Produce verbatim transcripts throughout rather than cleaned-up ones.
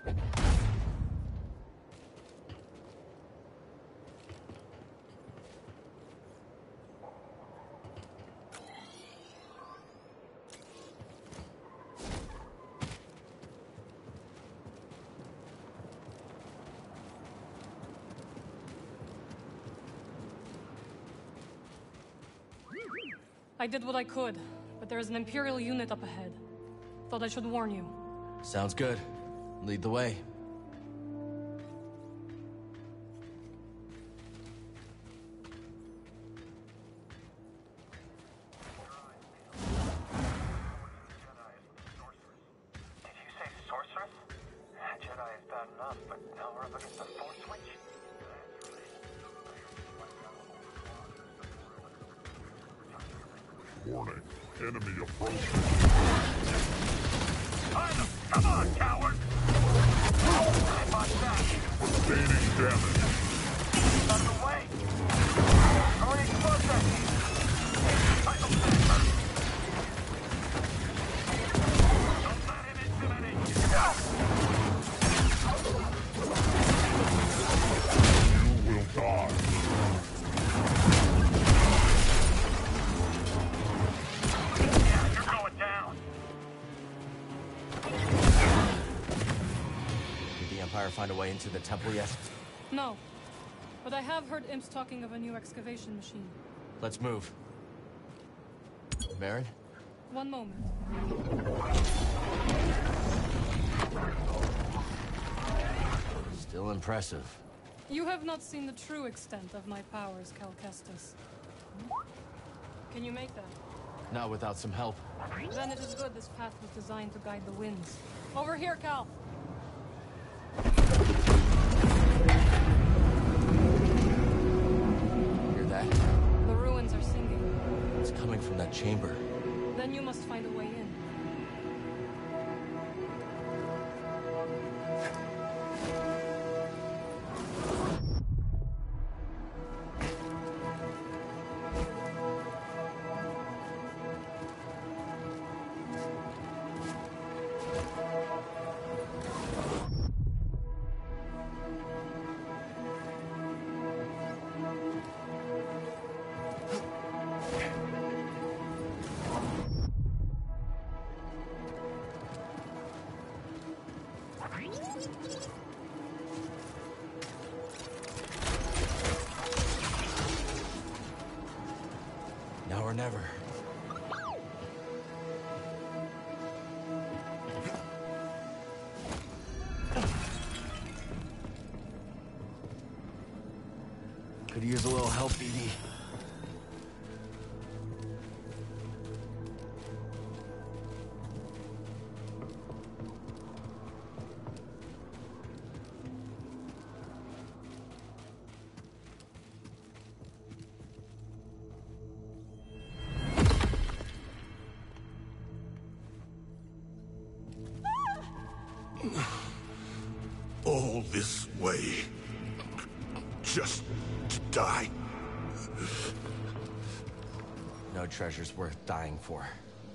I did what I could, but there is an Imperial unit up ahead. Thought I should warn you. Sounds good. Lead the way. Warning. Enemy approaching. Come on, coward! I'm on that. Sustaining damage. Out of the way! Already close that heat. Final sector. Don't let him intimidate you. You will die. Find a way into the temple yet? No. But I have heard imps talking of a new excavation machine. Let's move. Merrin? One moment. Still impressive. You have not seen the true extent of my powers, Cal Kestis. Can you make that? Not without some help. Then it is good this path was designed to guide the winds. Over here, Cal! Hear that? The ruins are singing. It's coming from that chamber. Then you must find a way in. Now or never. Could use a little help, Edie. All this way. Just to die. No treasure's worth dying for.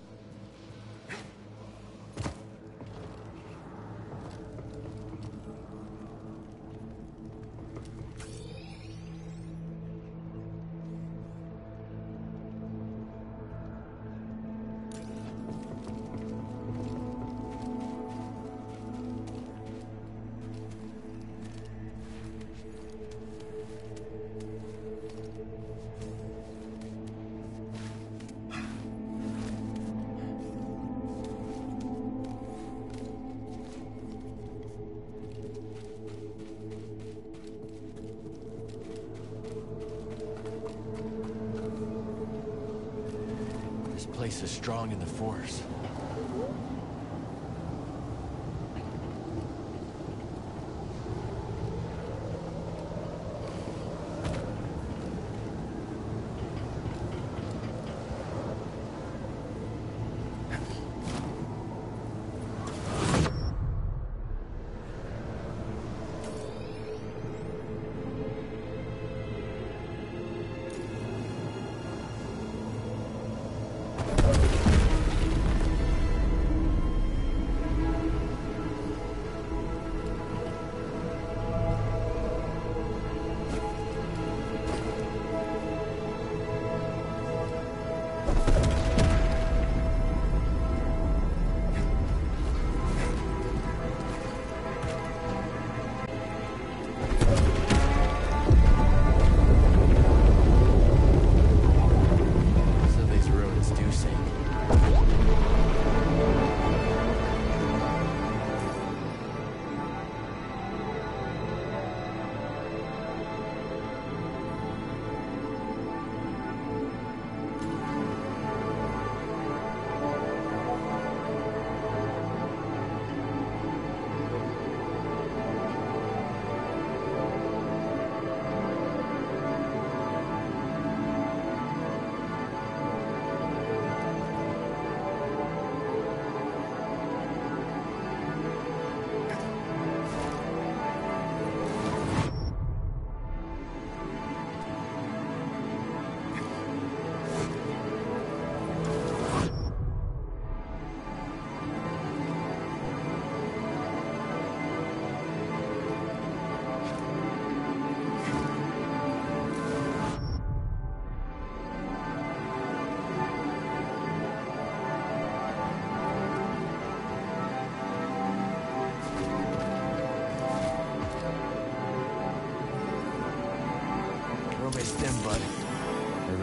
This place is strong in the Force.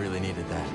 really needed that.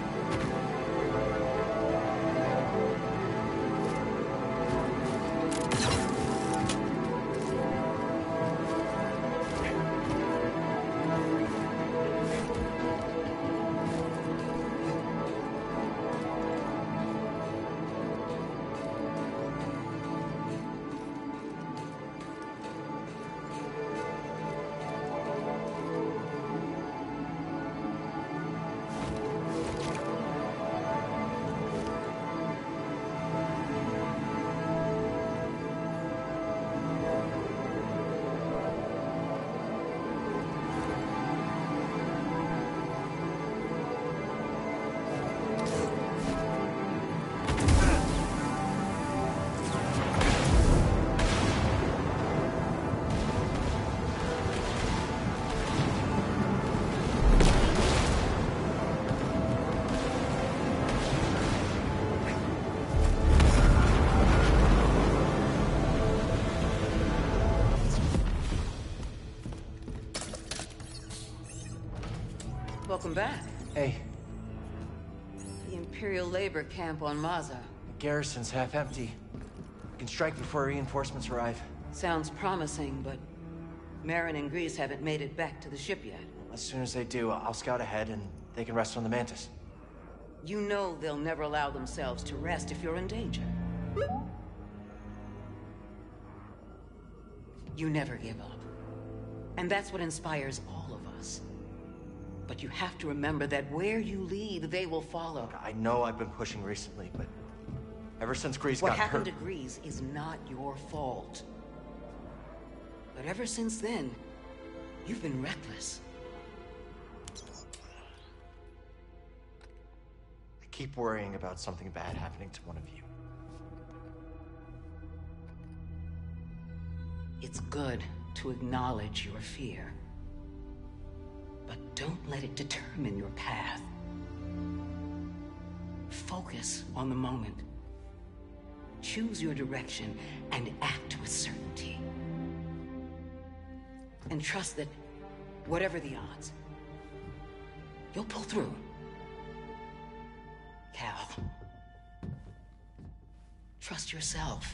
Welcome back. Hey, The Imperial labor camp on Maza. the garrison's half empty. We can strike before reinforcements arrive. Sounds promising, but Marin and Grease haven't made it back to the ship yet. As soon as they do, I'll scout ahead and they can rest on the Mantis. You know they'll never allow themselves to rest if you're in danger. You never give up. And that's what inspires all of us. But you have to remember that where you lead, they will follow. I know I've been pushing recently, but ever since Grease What got happened hurt... to Grease is not your fault. But ever since then, you've been reckless. I keep worrying about something bad happening to one of you. It's good to acknowledge your fear. But don't let it determine your path. Focus on the moment. Choose your direction and act with certainty. And trust that, whatever the odds, you'll pull through. Cal, trust yourself.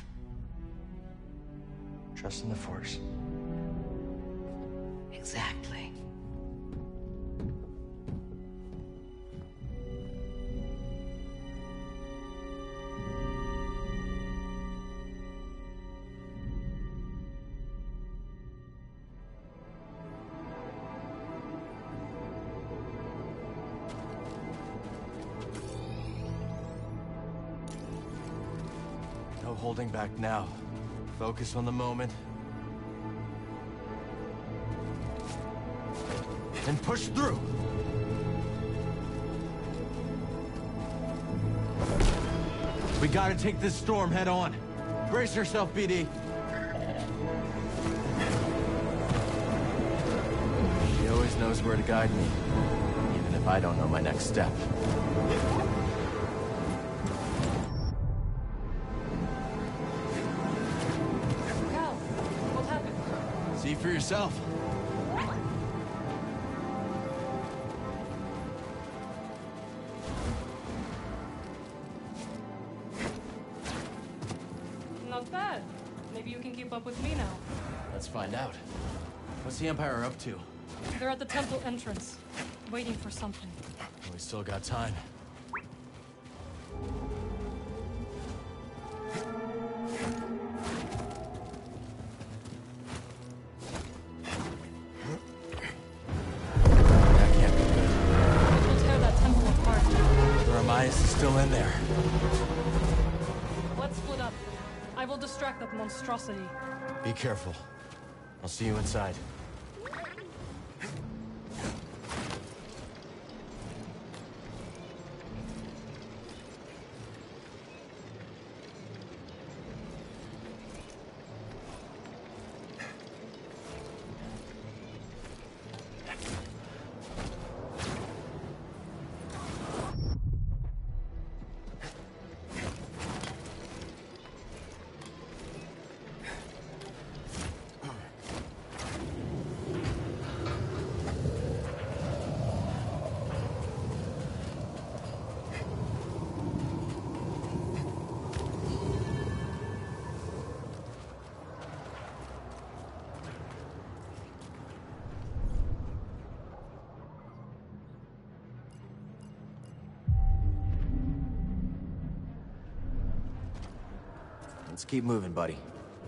Trust in the Force. Exactly. No holding back now. Focus on the moment. And push through! We gotta take this storm head on. Brace yourself, B D. She always knows where to guide me, even if I don't know my next step. Cal, what happened? See for yourself. Not bad. Maybe you can keep up with me now. Let's find out. What's the Empire up to? They're at the temple entrance, waiting for something. We still got time. That can't be good. We'll tear that temple apart. Ramias is still in there. Let's split up. I will distract that monstrosity. Be careful. I'll see you inside. Let's keep moving, buddy.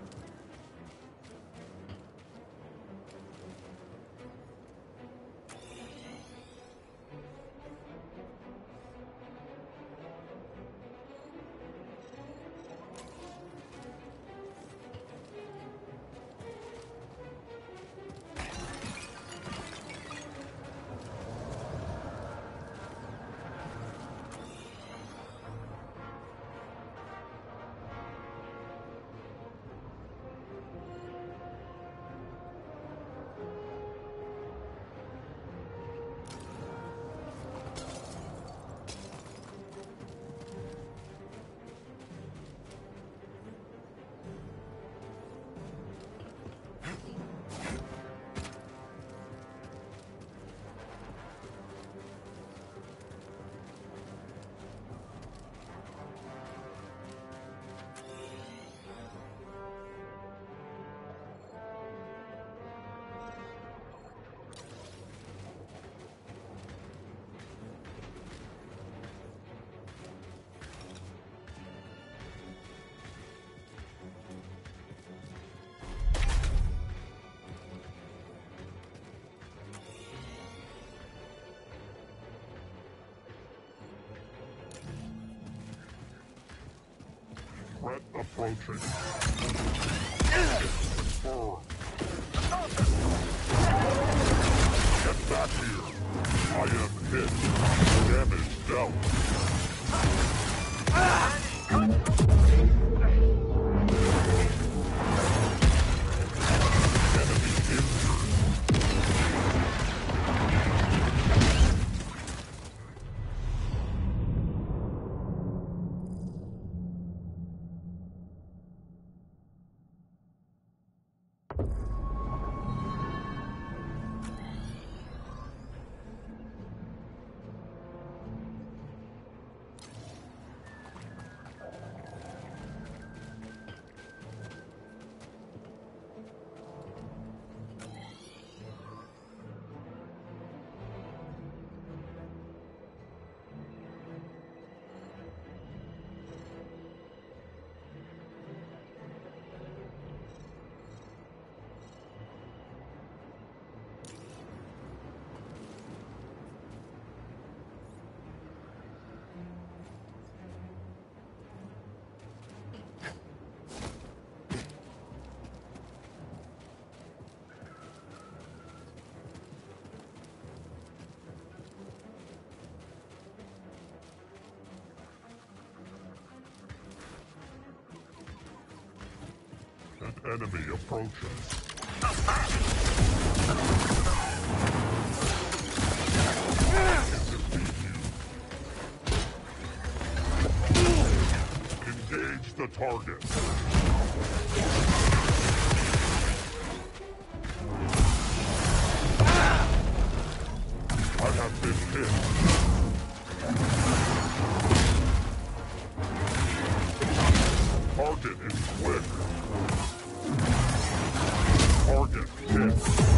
Threat approaching. Get back here. I am hit. Damage dealt. Enemy injured. An enemy approaches. Engage the target. I have been hit. Target is quick. Target hit.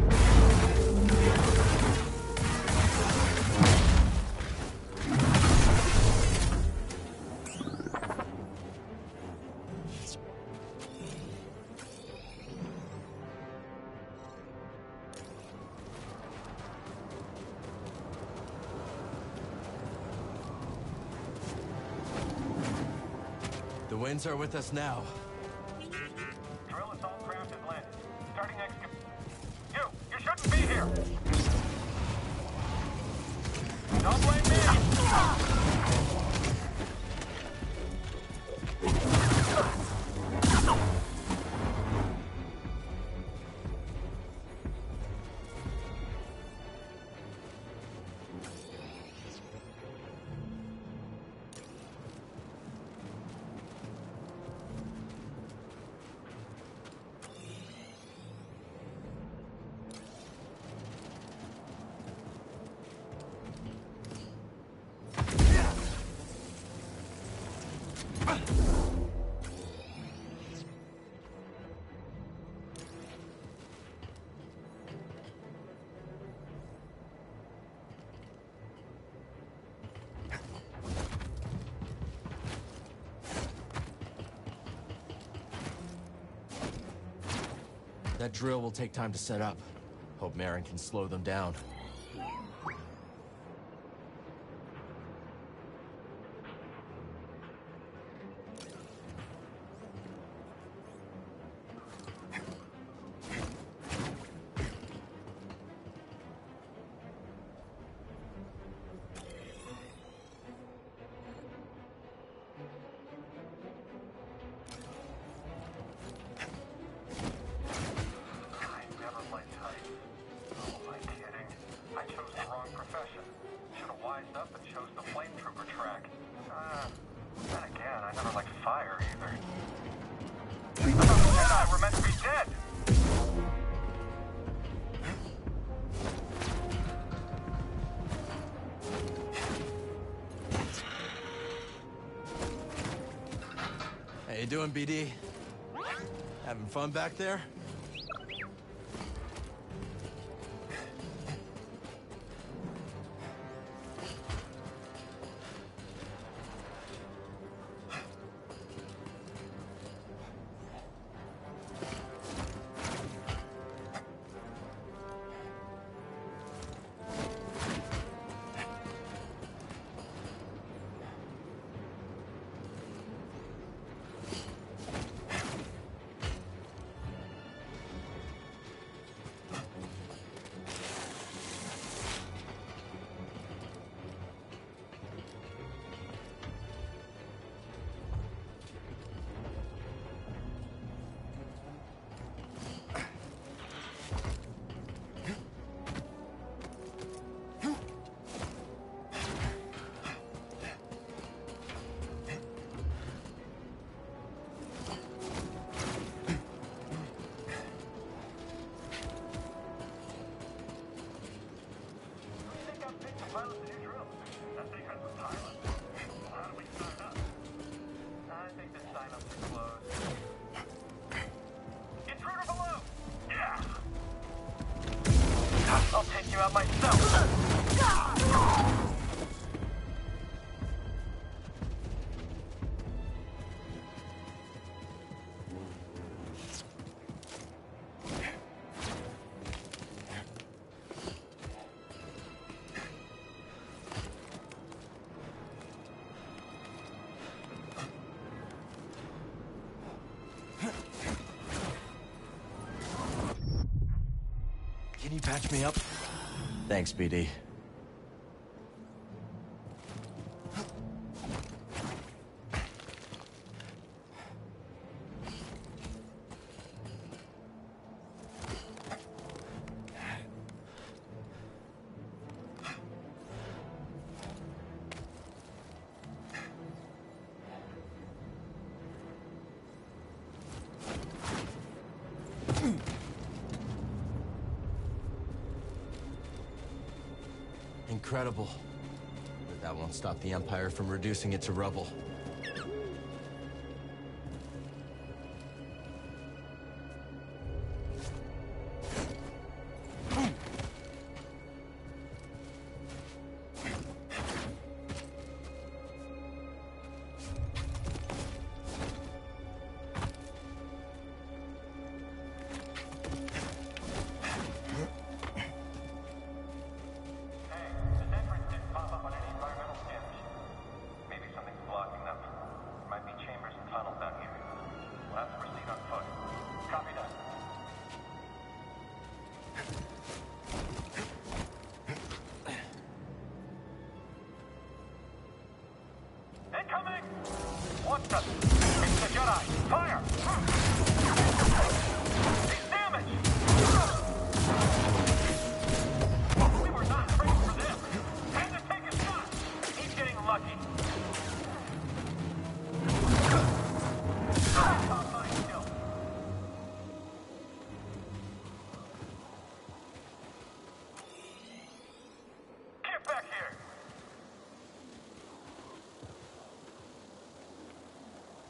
The winds are with us now. Drill assault craft has landed. Starting excavation. You! You shouldn't be here! Don't blame me! That drill will take time to set up. Hope Marin can slow them down. How you doing, B D? Having fun back there? I'll take you out myself. Can you patch me up? Thanks, B D. Incredible. But that won't stop the Empire from reducing it to rubble. Incoming! What the? It's the Jedi! Fire! He's damaged! We were not trained for this! Time to take a shot! He's getting lucky! Top line kill! Get back here!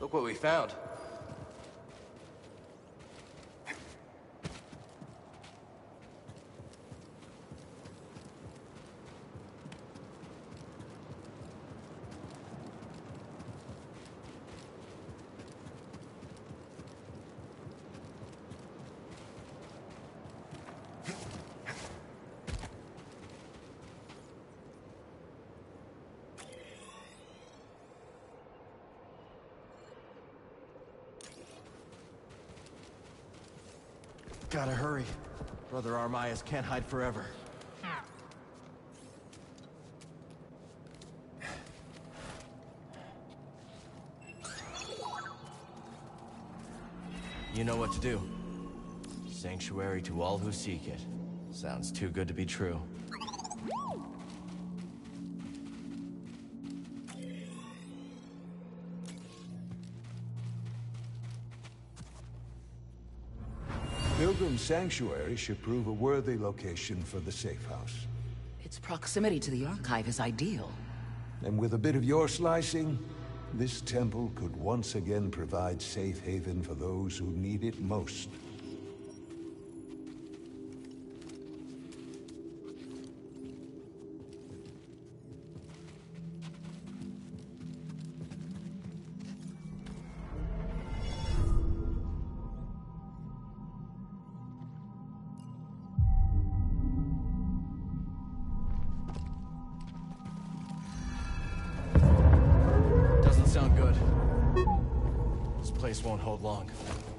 Look what we found. Gotta hurry. Brother Armias can't hide forever. You know what to do. Sanctuary to all who seek it. Sounds too good to be true. Pilgrim Sanctuary should prove a worthy location for the safe house. Its proximity to the Archive is ideal. And with a bit of your slicing, this temple could once again provide safe haven for those who need it most. Sound good. This place won't hold long.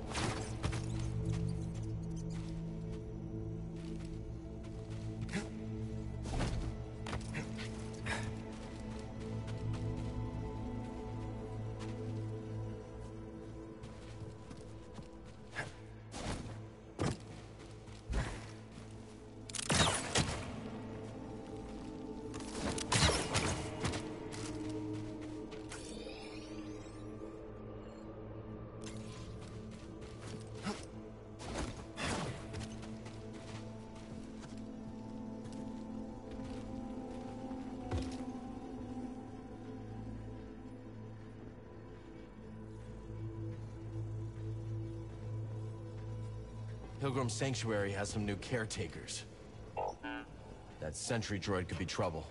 Pilgrim Sanctuary has some new caretakers. That sentry droid could be trouble.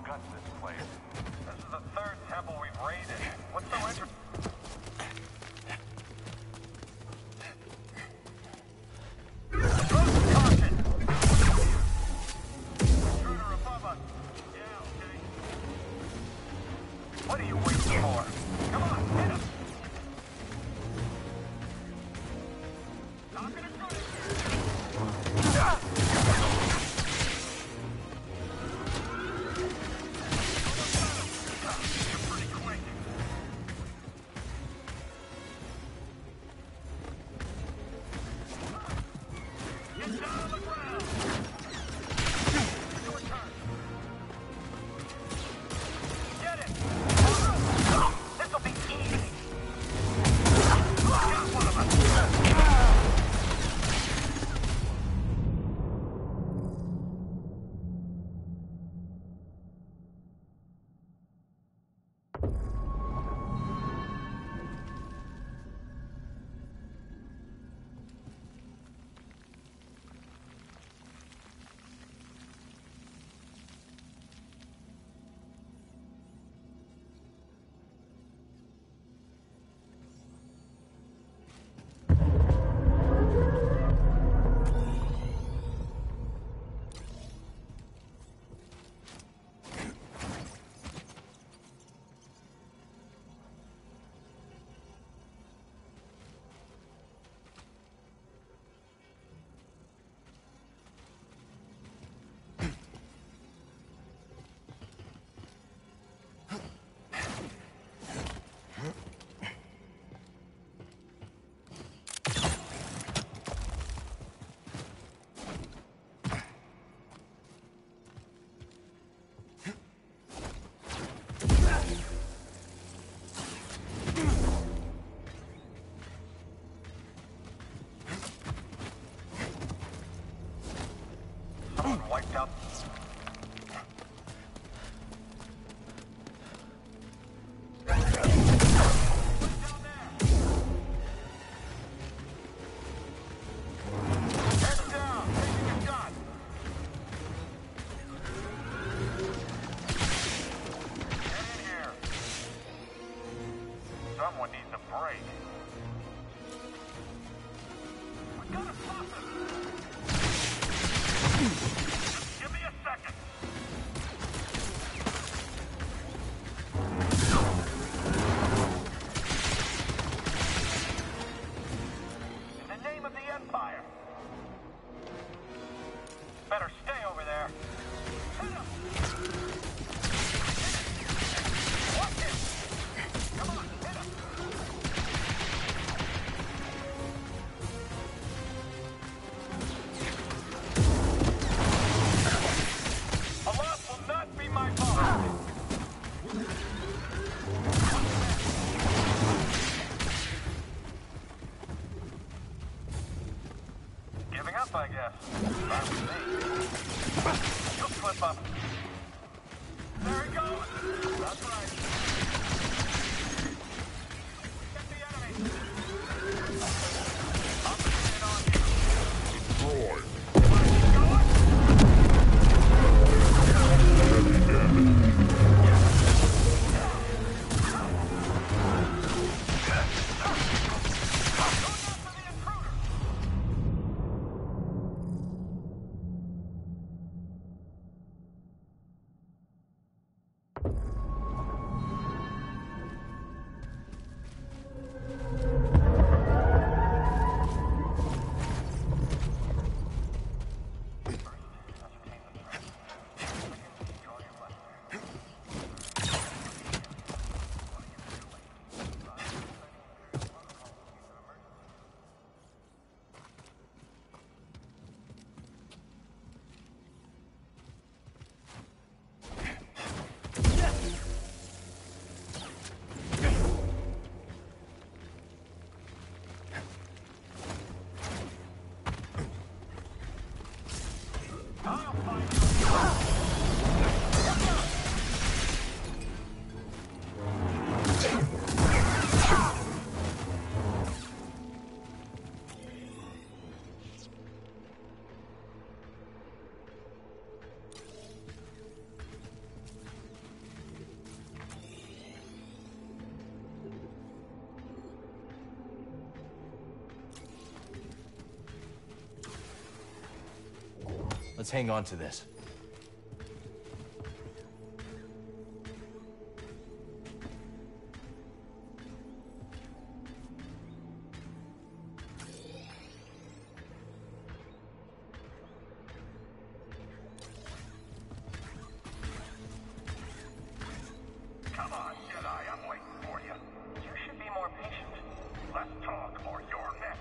guts this place. This is the third temple we've raided. What's so interesting? Caution! Intruder above us. Yeah, okay. What are you waiting for? Come on, hit him! Not gonna shoot him! Ah! You're pretty quick. Get down on the ground! Your turn. Get it! This'll be easy! Got one of us! Someone wiped out. Heads down, taking a shot. Get in here. Someone needs a break. We gotta stop him. Give me a second. In the name of the Empire. Better stay over there. Hit him. Watch him. Come on, hit him. A loss will not be my fault. Giving up, I guess. That was me. You'll slip up. There he goes. That's right. Get the enemy. I'm putting it on you. Destroyed. Keep going. Heavy damage. Let's hang on to this. Come on, Jedi, I'm waiting for you. You should be more patient. Less talk or you're next.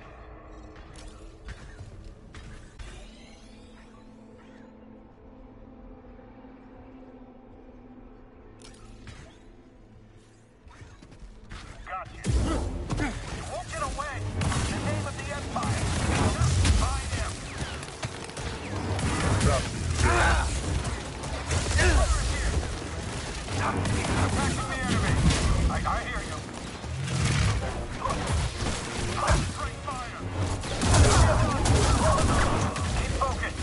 Got you. You won't get away. In the name of the Empire. Just find him. Attacking the enemy. I, I hear you. Straight fire. Keep focused.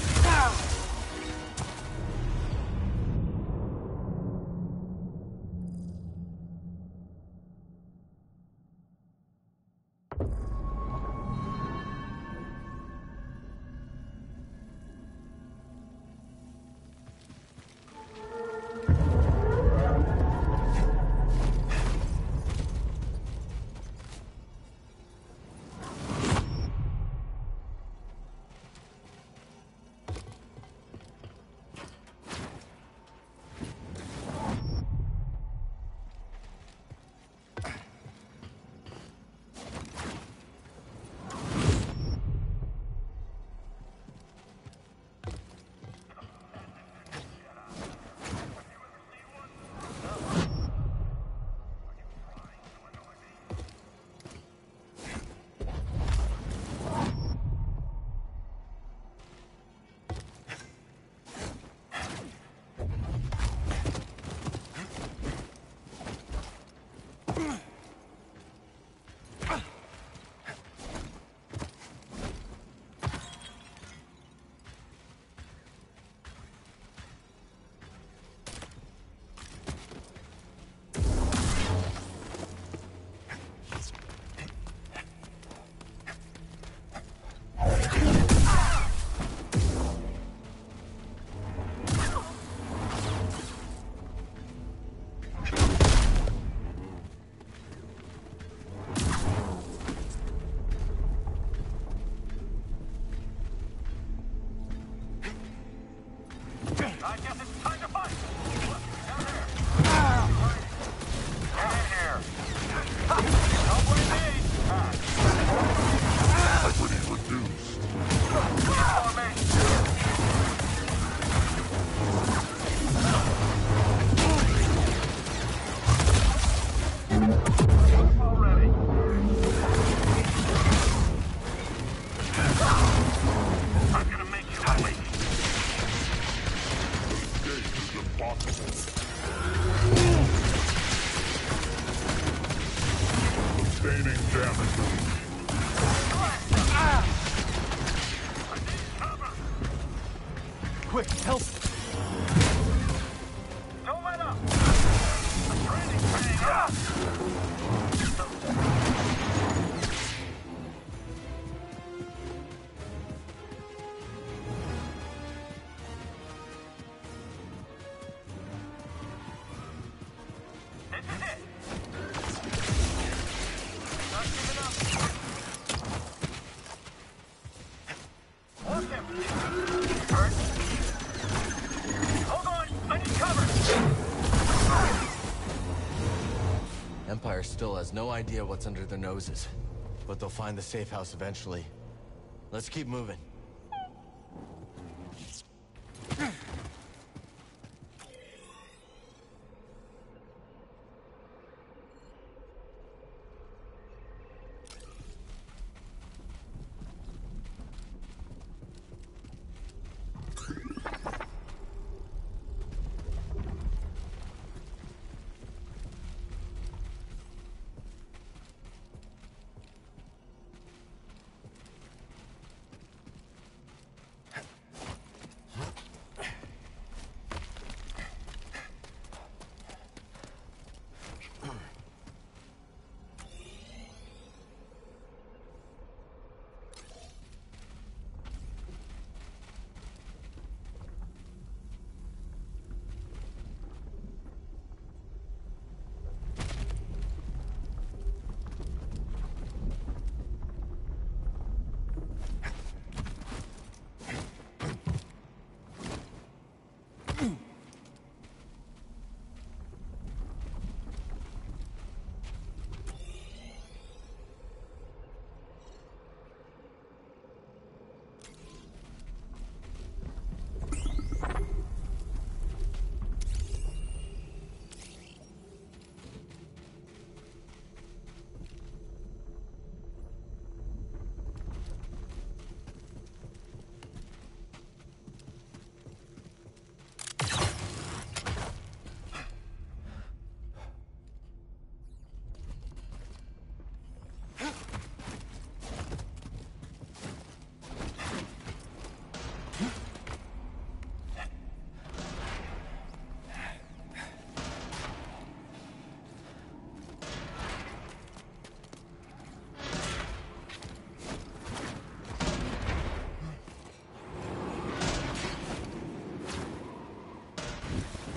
I guess it's time to fight. Look, down there. Get in here. Don't blame me. Equity reduced. Already. I'm gonna make you wait. Escape is impossible. Sustaining damage. Quick, help! Don't let up. The training's paying off. This is it. Not giving up. Watch him. Hurt. Hold on. I need cover. Empire still has no idea what's under their noses, but they'll find the safe house eventually. Let's keep moving.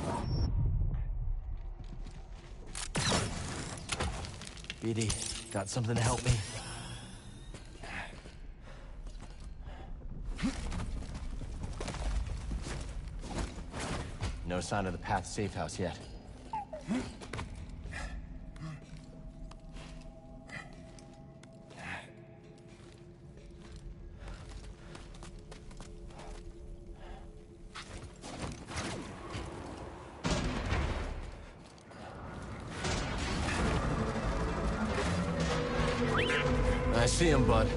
B D, got something to help me? No sign of the Path safe house yet. I see him, bud.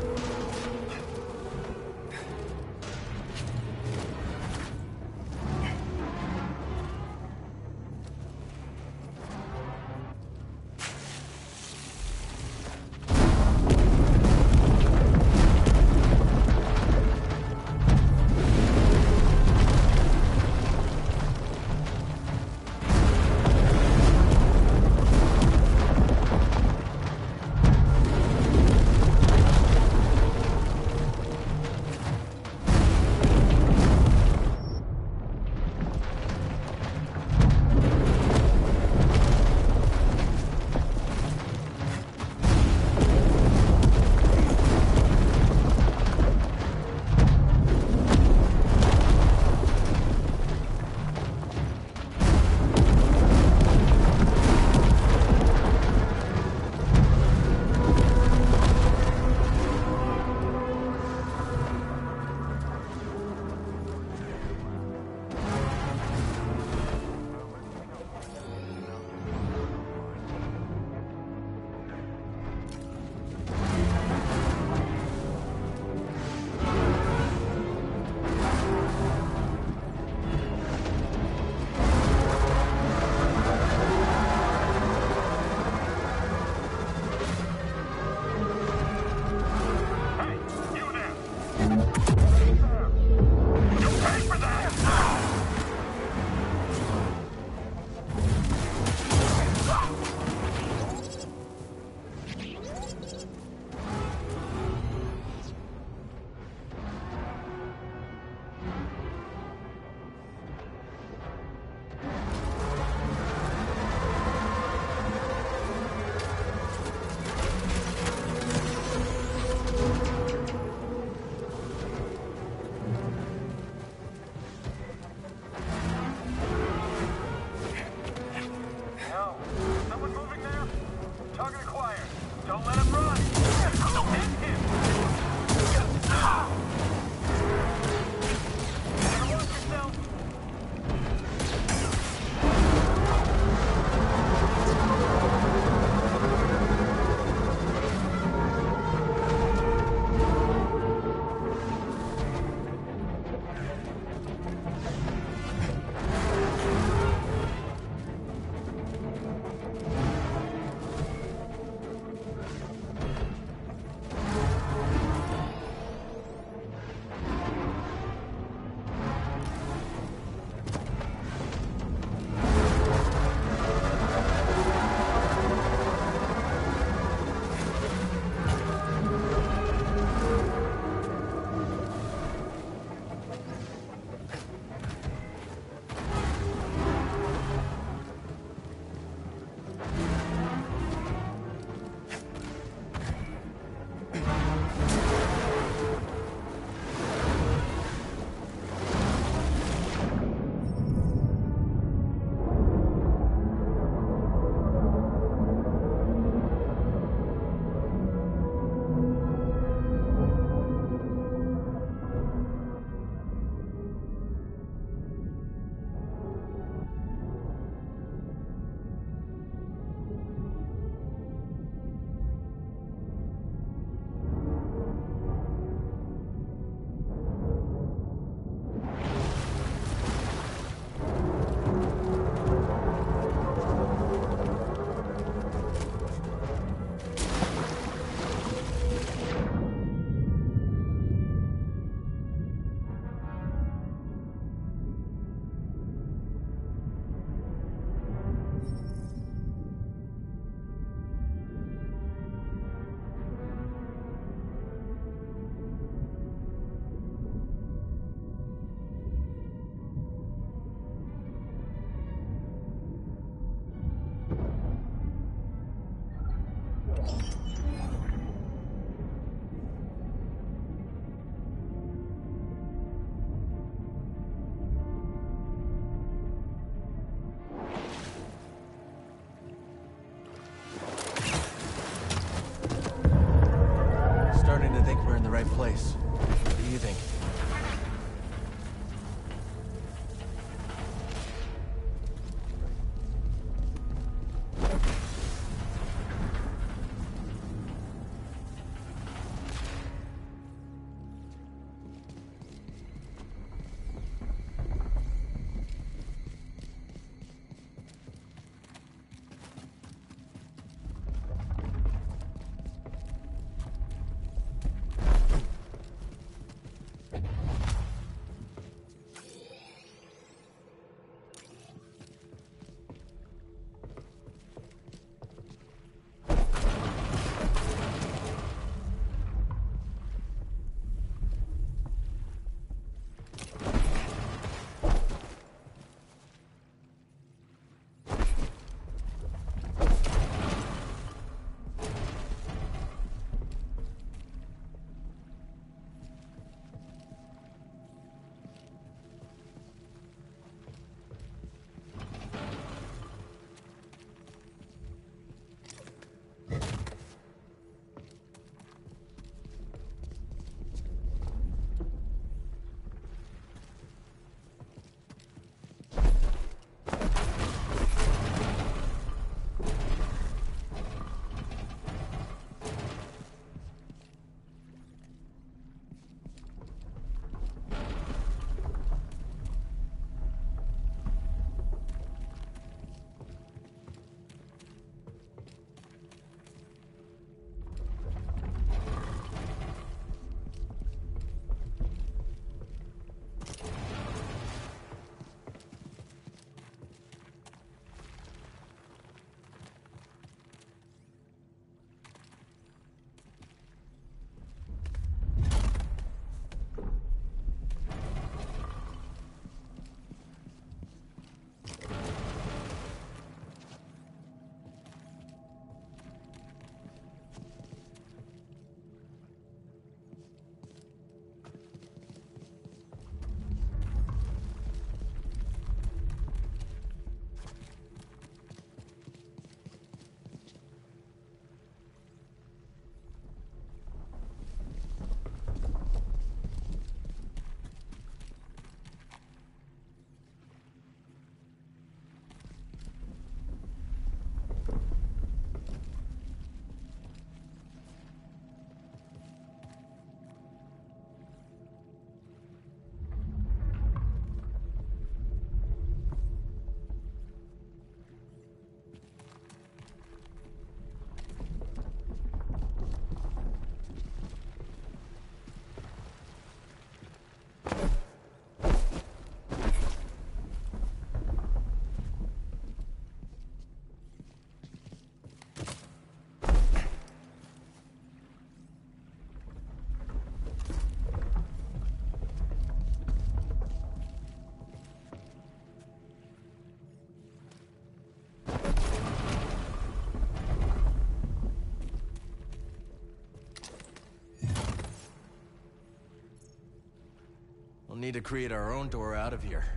We'll need to create our own door out of here.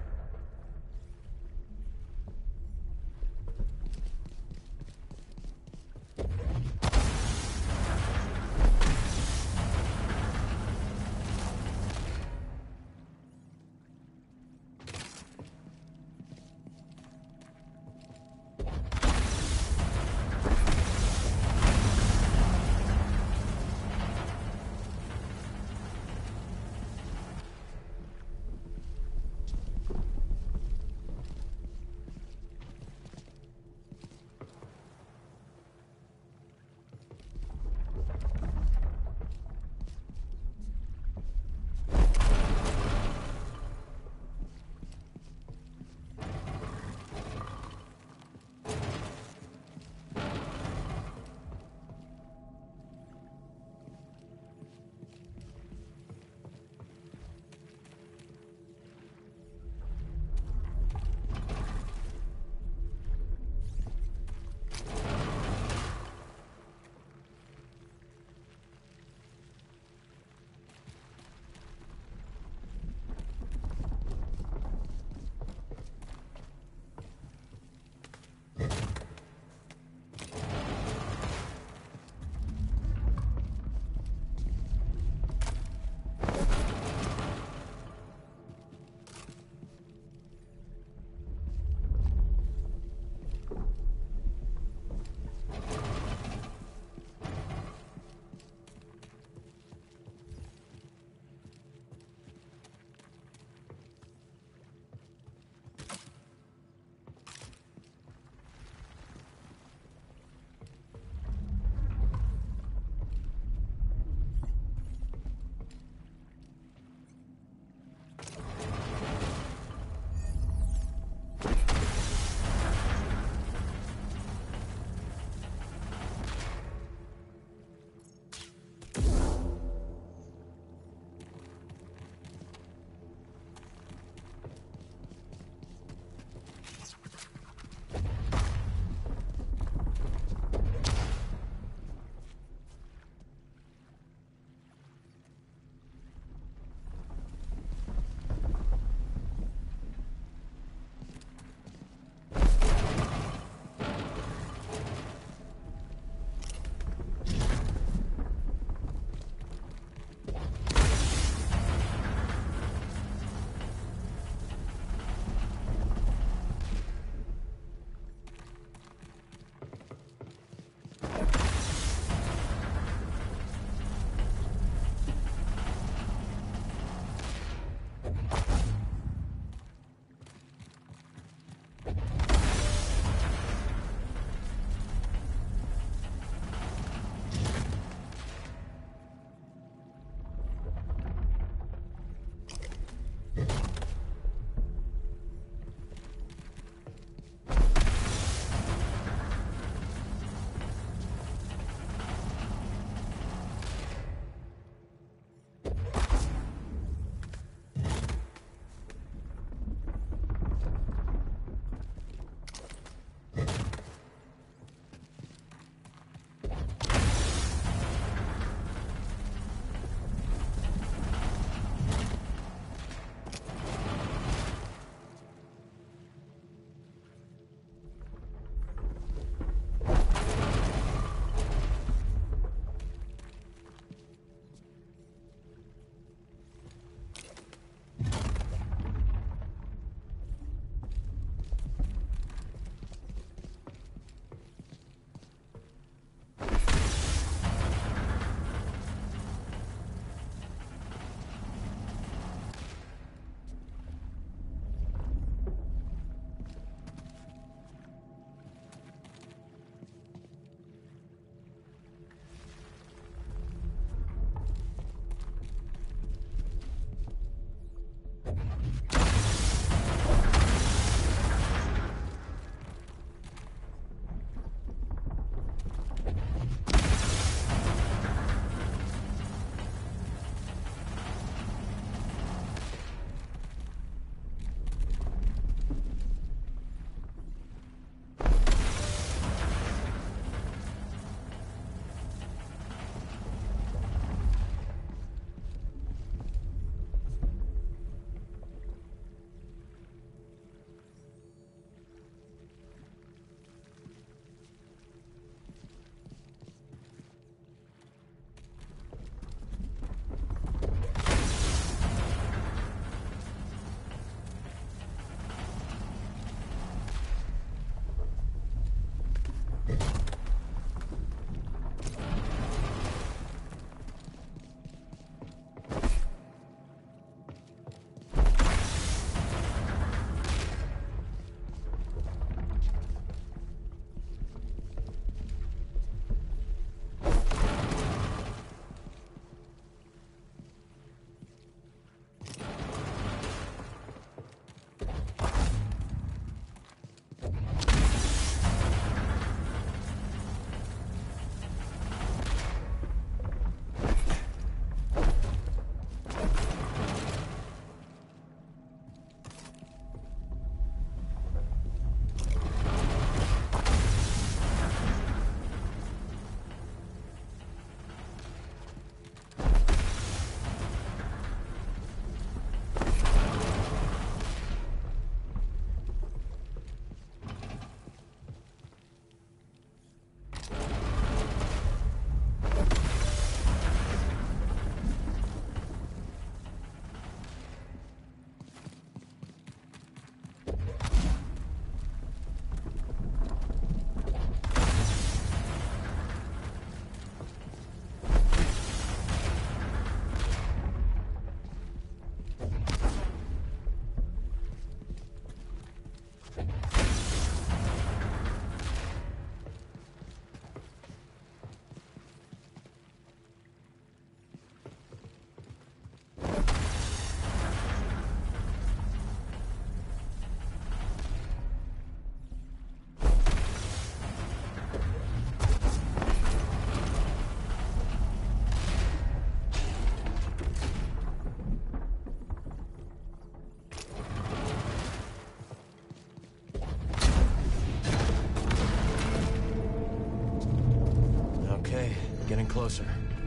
Getting closer.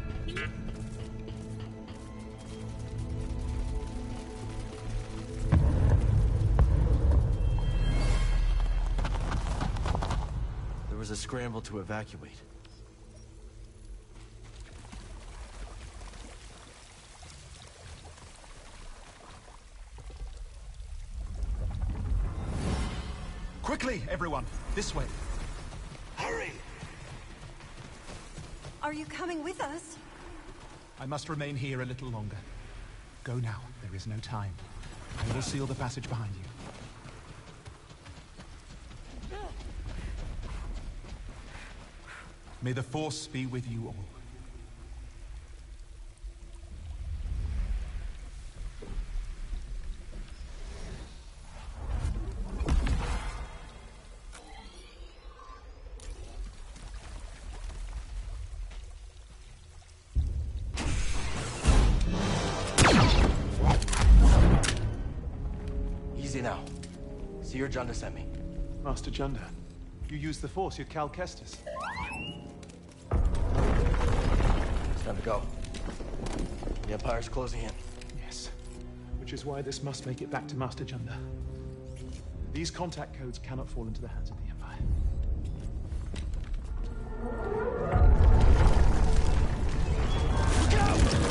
There was a scramble to evacuate. Quickly, everyone! This way. Hurry! Are you coming with us? I must remain here a little longer. Go now. There is no time. I will seal the passage behind you. May the Force be with you all. Now. See your Junda sent me. Master Junda, you used the Force, you're Cal Kestis. It's time to go. The Empire's closing in. Yes, which is why this must make it back to Master Junda. These contact codes cannot fall into the hands of the Empire. Look out!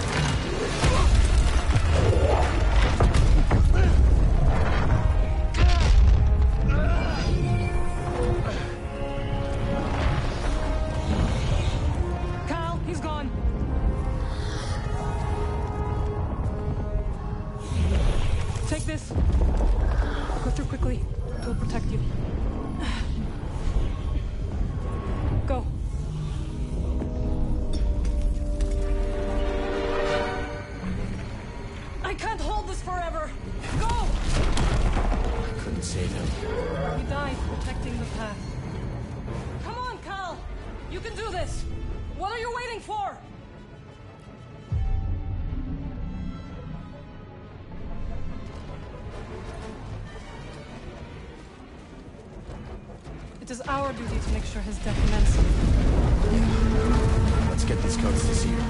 It is our duty to make sure his death meant something. Yeah. Let's get these codes to Cedar.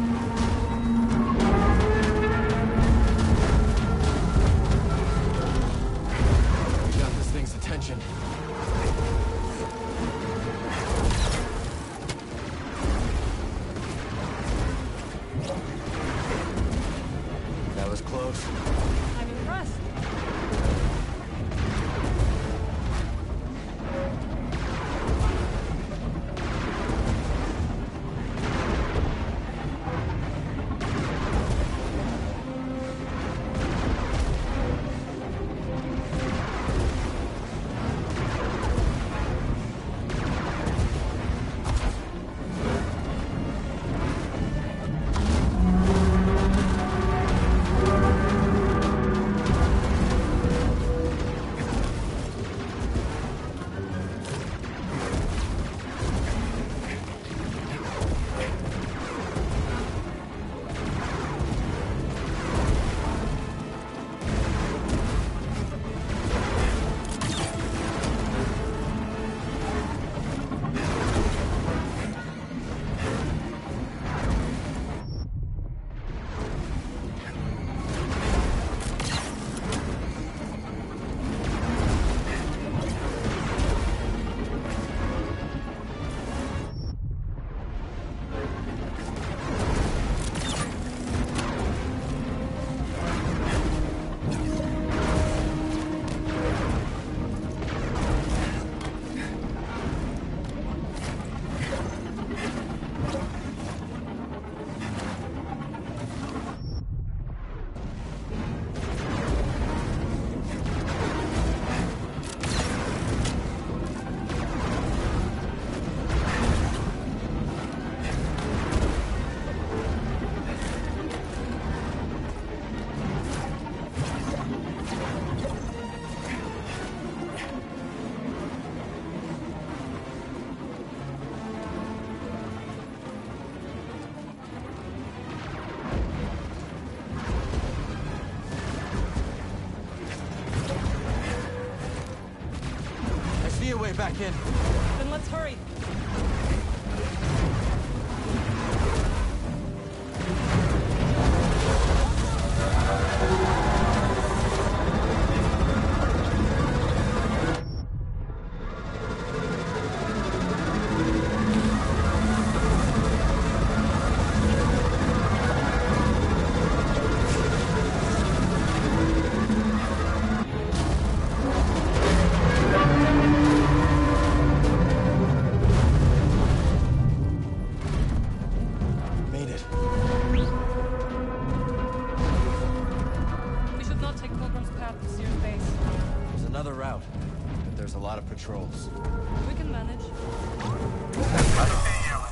We got this thing's attention. That was close. I'm impressed. see a way back in. Then let's hurry. Made it. We should not take Pilgrim's Path to Seer's base. There's another route, but there's a lot of patrols. We can manage. I see you.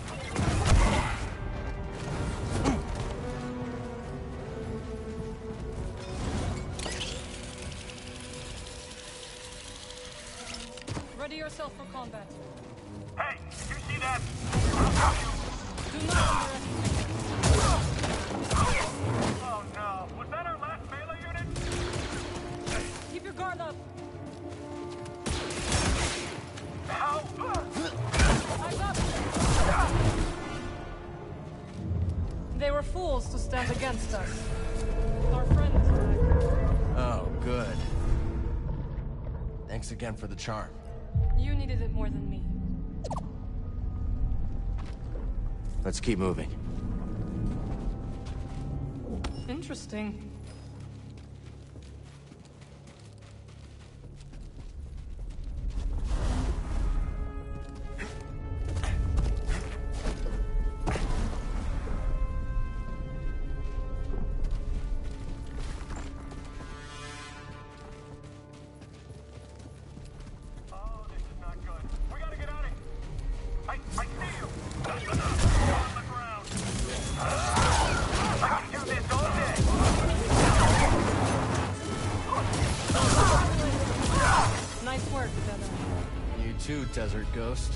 Ready yourself for combat. Hey, did you see that? Do not underestimate. Oh no, was that our last melee unit? Keep your guard up. How? Eyes up. They were fools to stand against us. Our friend is back. Oh, good. Thanks again for the charm. You needed it more than me. Let's keep moving. Interesting. Oh, this is not good. We gotta get out of here. I, I see you. On the ground. I can do this all day. Nice work, Dead. You too, Desert Ghost.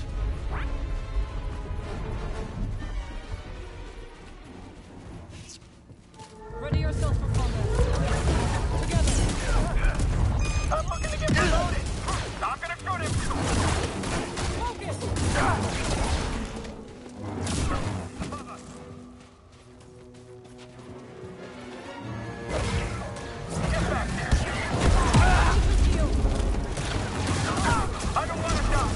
Ready yourself for combat. Together. I'm looking to get promoted. Not gonna shoot him. Focus! Get back there. Shield. I don't want to die.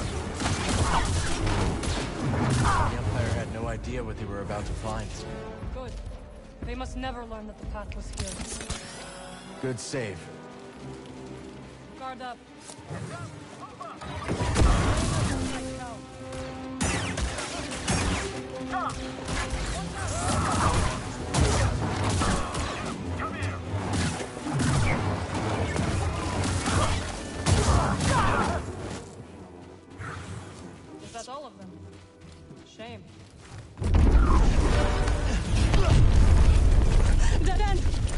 The Empire had no idea what they were about to find. Good. They must never learn that the path was here. Good save. Guard up. Come here. Is that all of them? Shame. Dead end!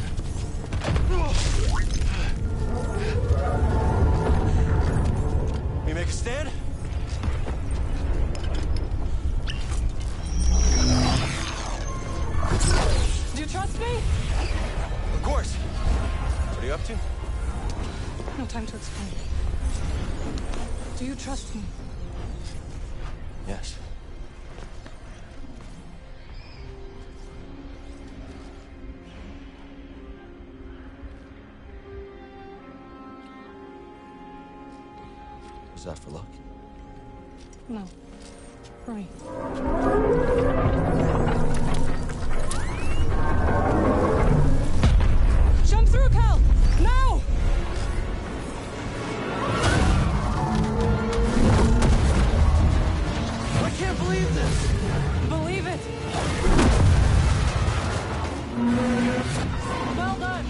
We make a stand? Do you trust me? Of course. What are you up to? No time to explain. Do you trust me? Yes. Was that for luck? No. Hurry. Jump through, Cal! Now! I can't believe this! Believe it! Well done!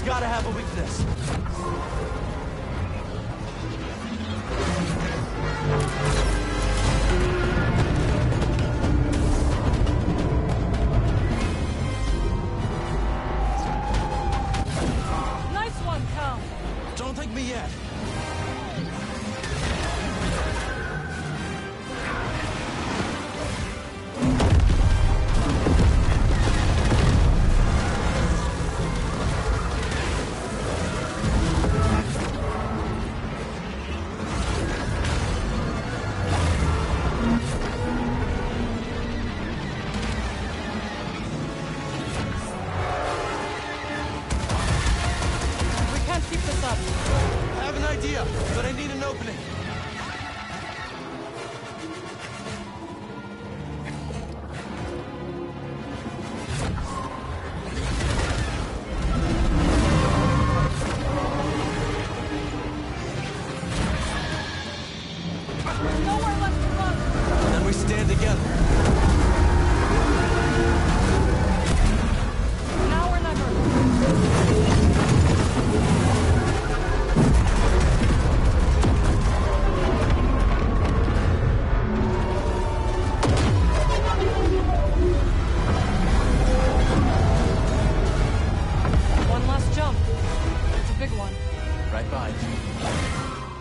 gotta have a weakness. Nice one, Cal. Don't thank me yet. We can't keep this up. I have an idea, but I need an opening. Nowhere left to run. Then we stand together. Now or never. One last jump. It's a big one. Right behind you.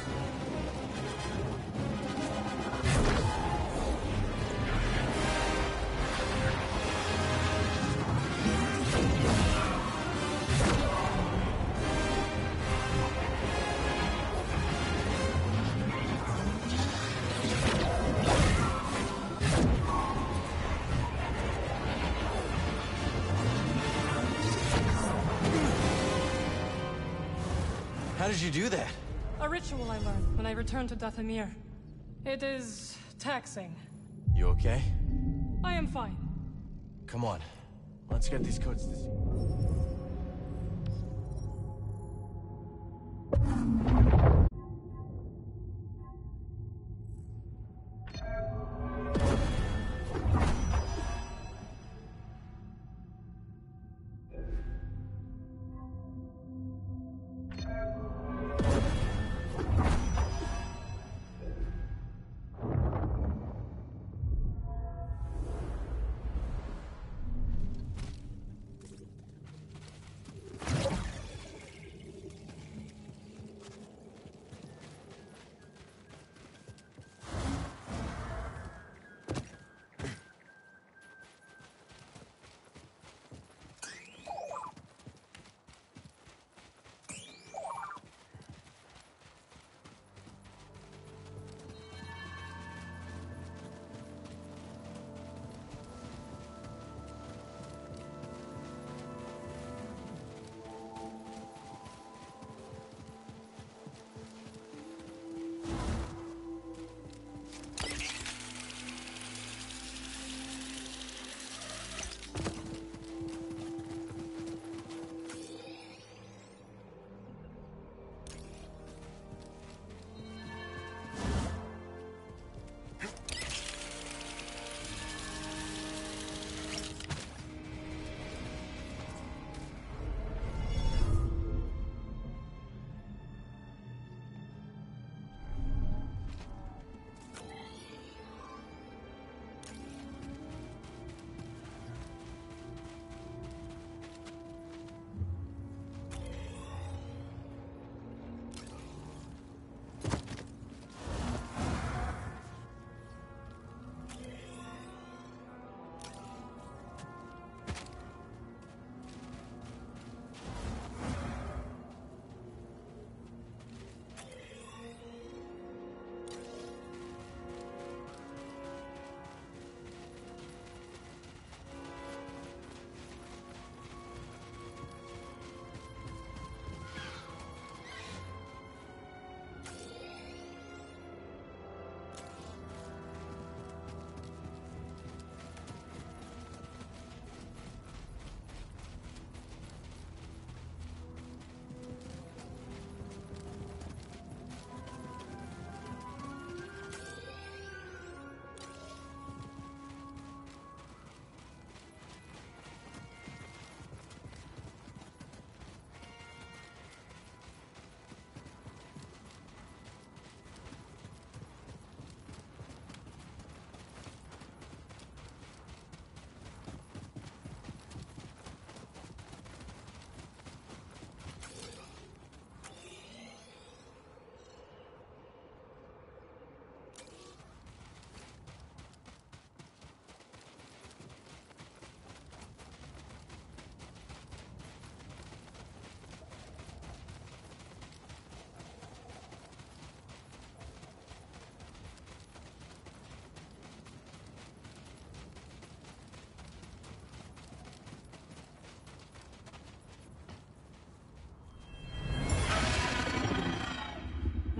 How did you do that? A ritual I learned when I returned to Dathomir. It is taxing. You okay? I am fine. Come on. Let's get these codes to see.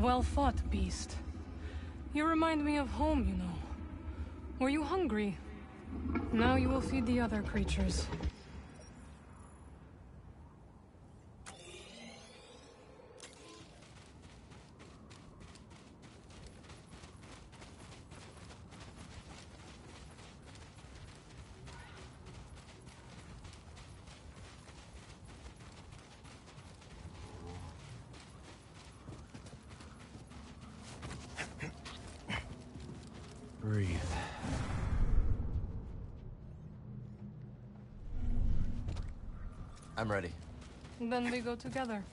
Well fought, beast. You remind me of home, you know. Were you hungry? Now you will feed the other creatures. Breathe. I'm ready. Then we go together.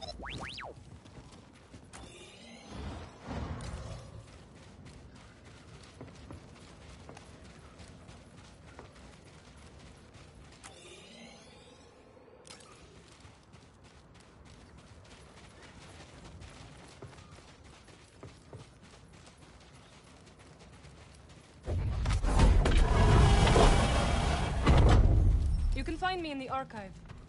You can find me in the archive.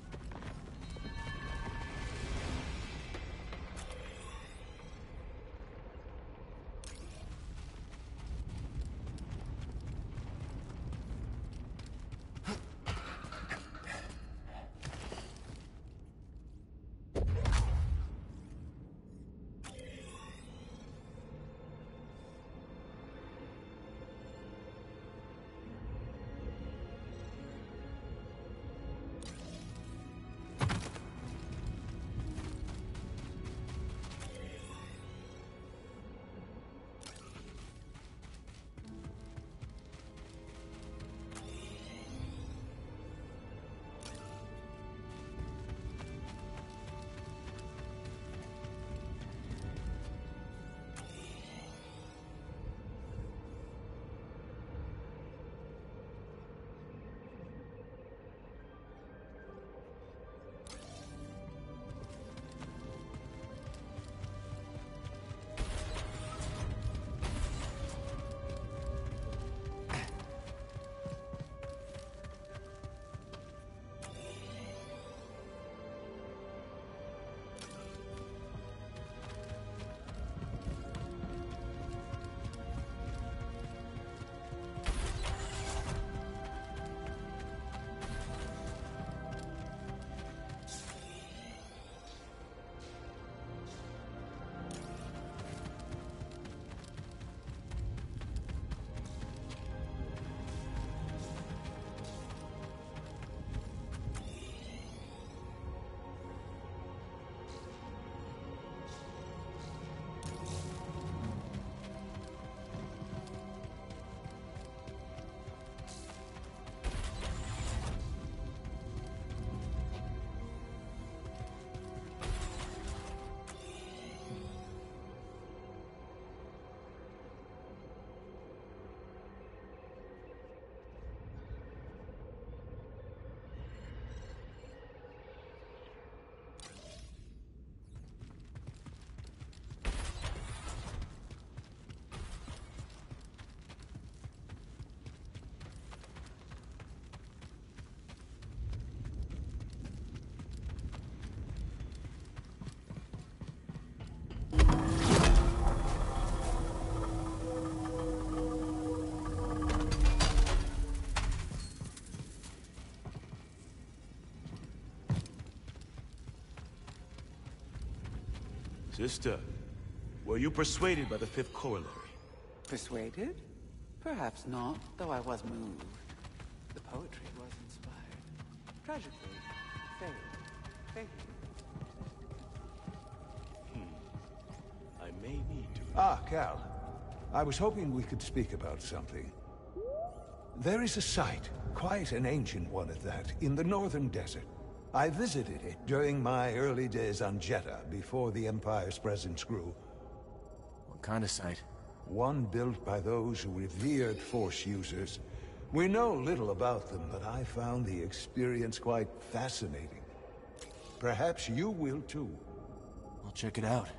Sister, were you persuaded by the fifth corollary? Persuaded? Perhaps not, though I was moved. The poetry was inspired. Tragically, failed. Failed. Hmm. I may need to... Ah, Cal. I was hoping we could speak about something. There is a site, quite an ancient one at that, in the northern desert. I visited it during my early days on Jedha, before the Empire's presence grew. What kind of site? One built by those who revered Force users. We know little about them, but I found the experience quite fascinating. Perhaps you will too. I'll check it out.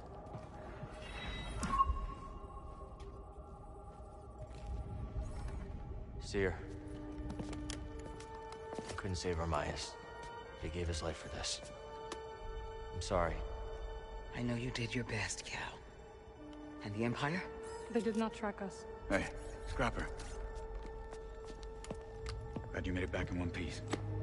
Seer. Couldn't save Armias. He gave his life for this. I'm sorry. I know you did your best, Cal. And the Empire? They did not track us. Hey, Scrapper. Glad you made it back in one piece.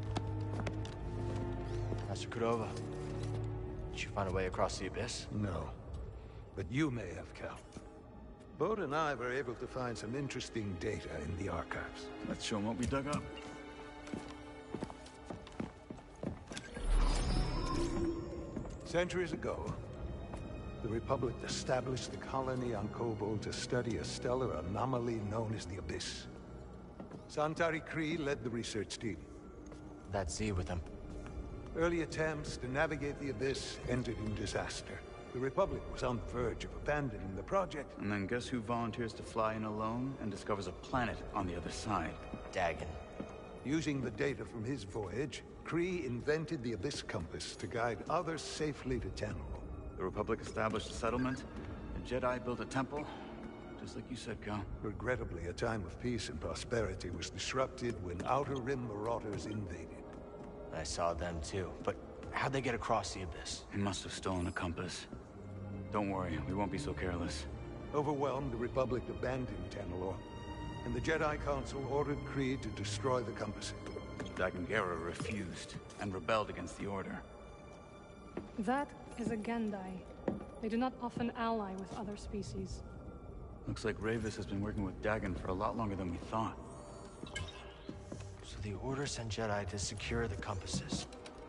Master Cordova, did you find a way across the Abyss? No. But you may have, Cal. Bode and I were able to find some interesting data in the archives. Let's show them what we dug up. Centuries ago, the Republic established a colony on Kobol to study a stellar anomaly known as the Abyss. Santari Khri led the research team. That Z with him. Early attempts to navigate the Abyss ended in disaster. The Republic was on the verge of abandoning the project. And then guess who volunteers to fly in alone and discovers a planet on the other side? Dagan. Using the data from his voyage, Khri invented the Abyss Compass to guide others safely to Tanalorr. The Republic established a settlement, the Jedi built a temple, just like you said, Cal. Regrettably, a time of peace and prosperity was disrupted when Outer Rim marauders invaded. I saw them too, but how'd they get across the Abyss? He must have stolen a compass. Don't worry, we won't be so careless. Overwhelmed, the Republic abandoned Tanalorr, and the Jedi Council ordered Khri to destroy the compass. Dagan Gera refused, and rebelled against the Order. That is a Gendai. They do not often ally with other species. Looks like Rayvis has been working with Dagan for a lot longer than we thought. So the Order sent Jedi to secure the compasses.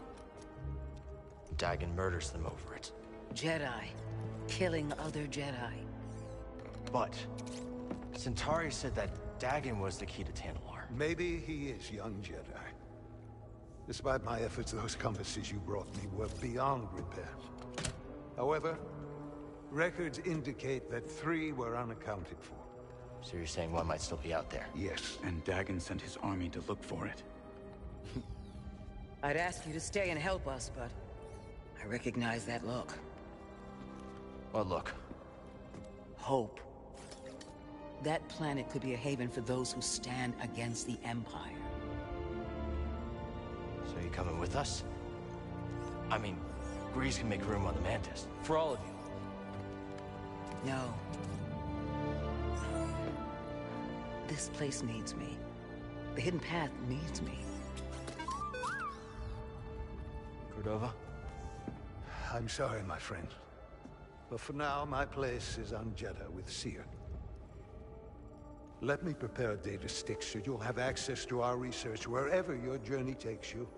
Dagan murders them over it. Jedi. Killing other Jedi. But Centauri said that Dagan was the key to Tanalorr. Maybe he is, young Jedi. Despite my efforts, those compasses you brought me were beyond repair. However, records indicate that three were unaccounted for. So you're saying one might still be out there? Yes. And Dagan sent his army to look for it. I'd ask you to stay and help us, but I recognize that look. What look? Hope. That planet could be a haven for those who stand against the Empire. So you coming with us? I mean, Grease can make room on the Mantis. For all of you. No. This place needs me. The Hidden Path needs me. Cordova? I'm sorry, my friend. But for now, my place is on Jedha with Cere. Let me prepare a data stick so you'll have access to our research wherever your journey takes you.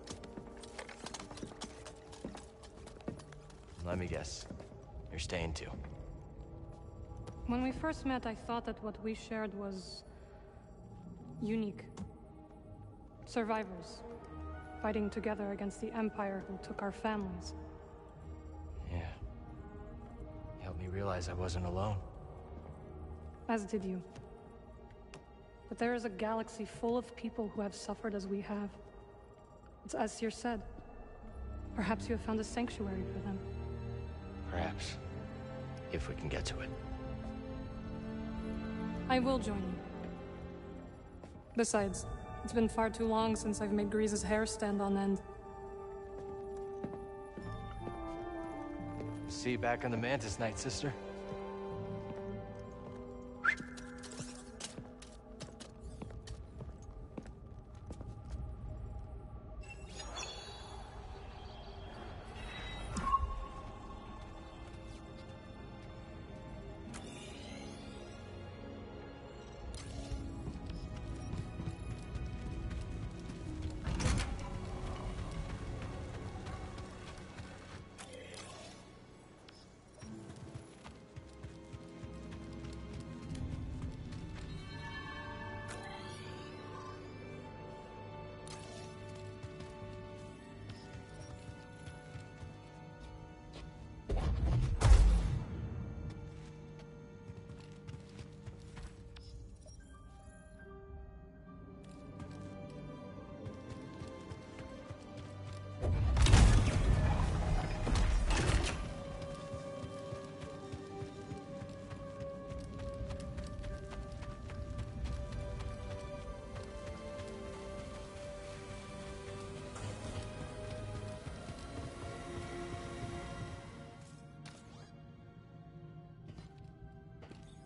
Let me guess. You're staying too. When we first met, I thought that what we shared was unique. Survivors, fighting together against the Empire who took our families. Yeah. You helped me realize I wasn't alone. As did you. But there is a galaxy full of people who have suffered as we have. It's as Cere said. Perhaps you have found a sanctuary for them. Perhaps. If we can get to it. I will join you. Besides, it's been far too long since I've made Grease's hair stand on end. See you back on the Mantis, Night Sister.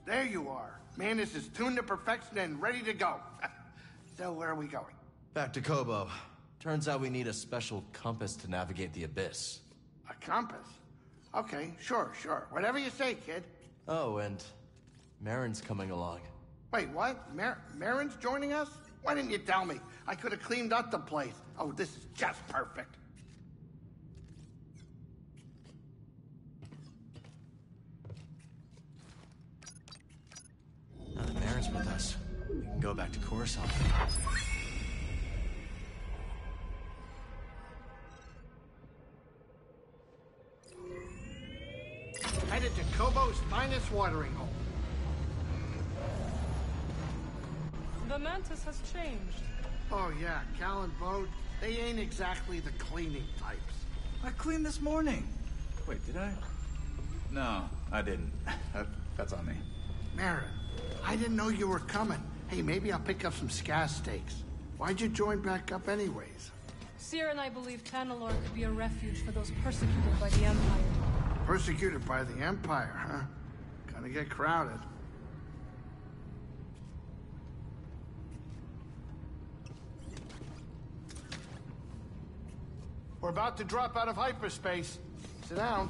there you are. Manus is tuned to perfection and ready to go. So where are we going? Back to Kobo. Turns out we need a special compass to navigate the Abyss. A compass? Okay, sure, sure. Whatever you say, kid. Oh, and Marin's coming along. Wait, what? Mar Marin's joining us? Why didn't you tell me? I could have cleaned up the place. Oh, this is just perfect. Now that Marin's with us, we can go back to Coruscant. Headed to Kobo's finest watering hole. The Mantis has changed. Oh yeah, Cal and Bode, they ain't exactly the cleaning types. I cleaned this morning. Wait, did I? No, I didn't. That, that's on me. Marin, I didn't know you were coming. Hey, maybe I'll pick up some scaz steaks. Why'd you join back up anyways? Cere and I believe Tanalorr could be a refuge for those persecuted by the Empire. Persecuted by the Empire, huh? Gonna get crowded. We're about to drop out of hyperspace. Sit down.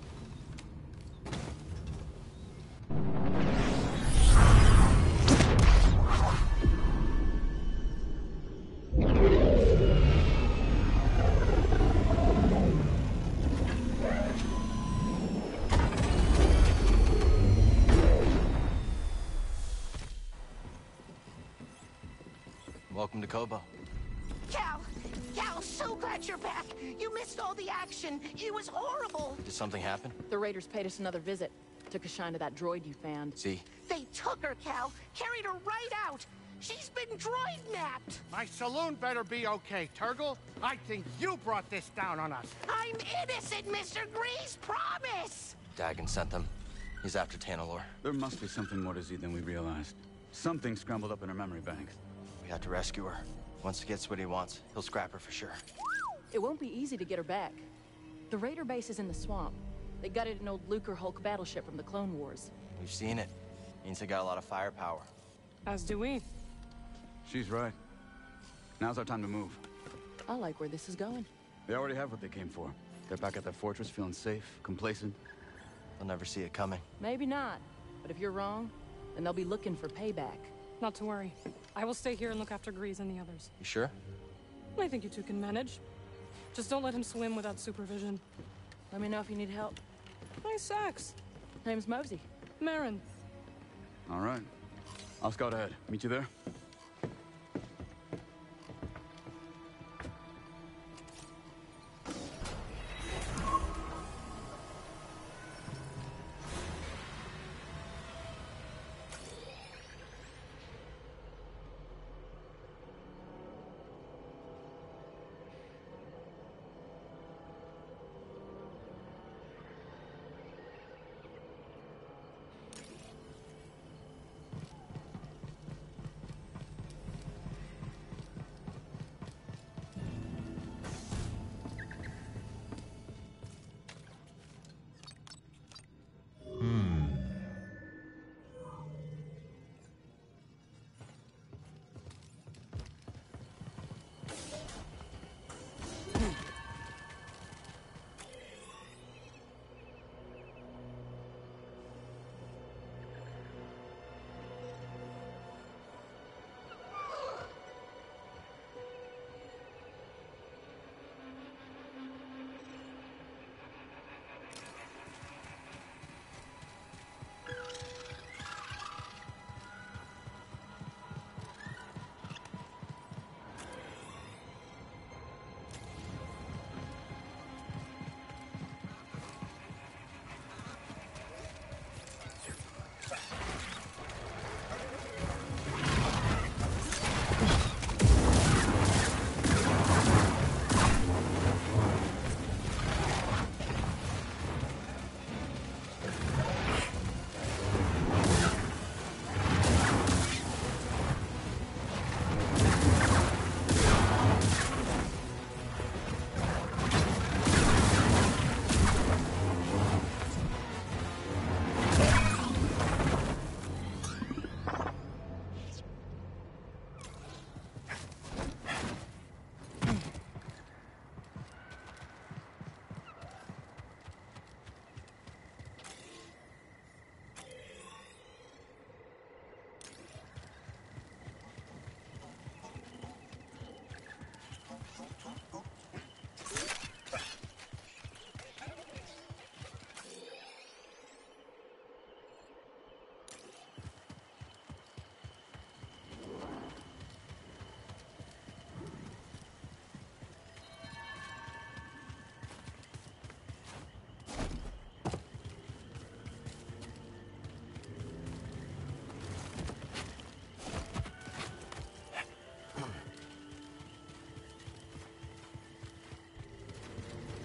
Welcome to Kobo. Cal! Cal, so glad you're back! You missed all the action! It was horrible! Did something happen? The Raiders paid us another visit. Took a shine to that droid you found. See? They took her, Cal! Carried her right out! She's been droid-napped! My saloon better be okay, Turgle. I think you brought this down on us. I'm innocent, Mister Grease! Promise! Dagan sent them. He's after Tanalorr. There must be something more to Z than we realized. Something scrambled up in her memory bank. We have to rescue her. Once he gets what he wants, he'll scrap her for sure. It won't be easy to get her back. The Raider base is in the swamp. They gutted an old Lucre Hulk battleship from the Clone Wars. We've seen it. Means they got a lot of firepower. As do we. She's right. Now's our time to move. I like where this is going. They already have what they came for. They're back at their fortress, feeling safe, complacent. They'll never see it coming. Maybe not. But if you're wrong, then they'll be looking for payback. Not to worry. I will stay here and look after Grease and the others. You sure? I think you two can manage. Just don't let him swim without supervision. Let me know if you need help. Nice axe. Name's Mosey. Marin. All right. I'll scout ahead. Meet you there?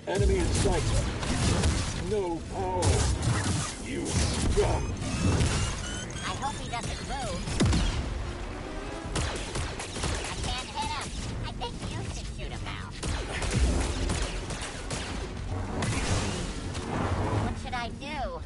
Enemy in sight. No power. You scum. I hope he doesn't move. I can't hit him. I think you should shoot him now. What should I do?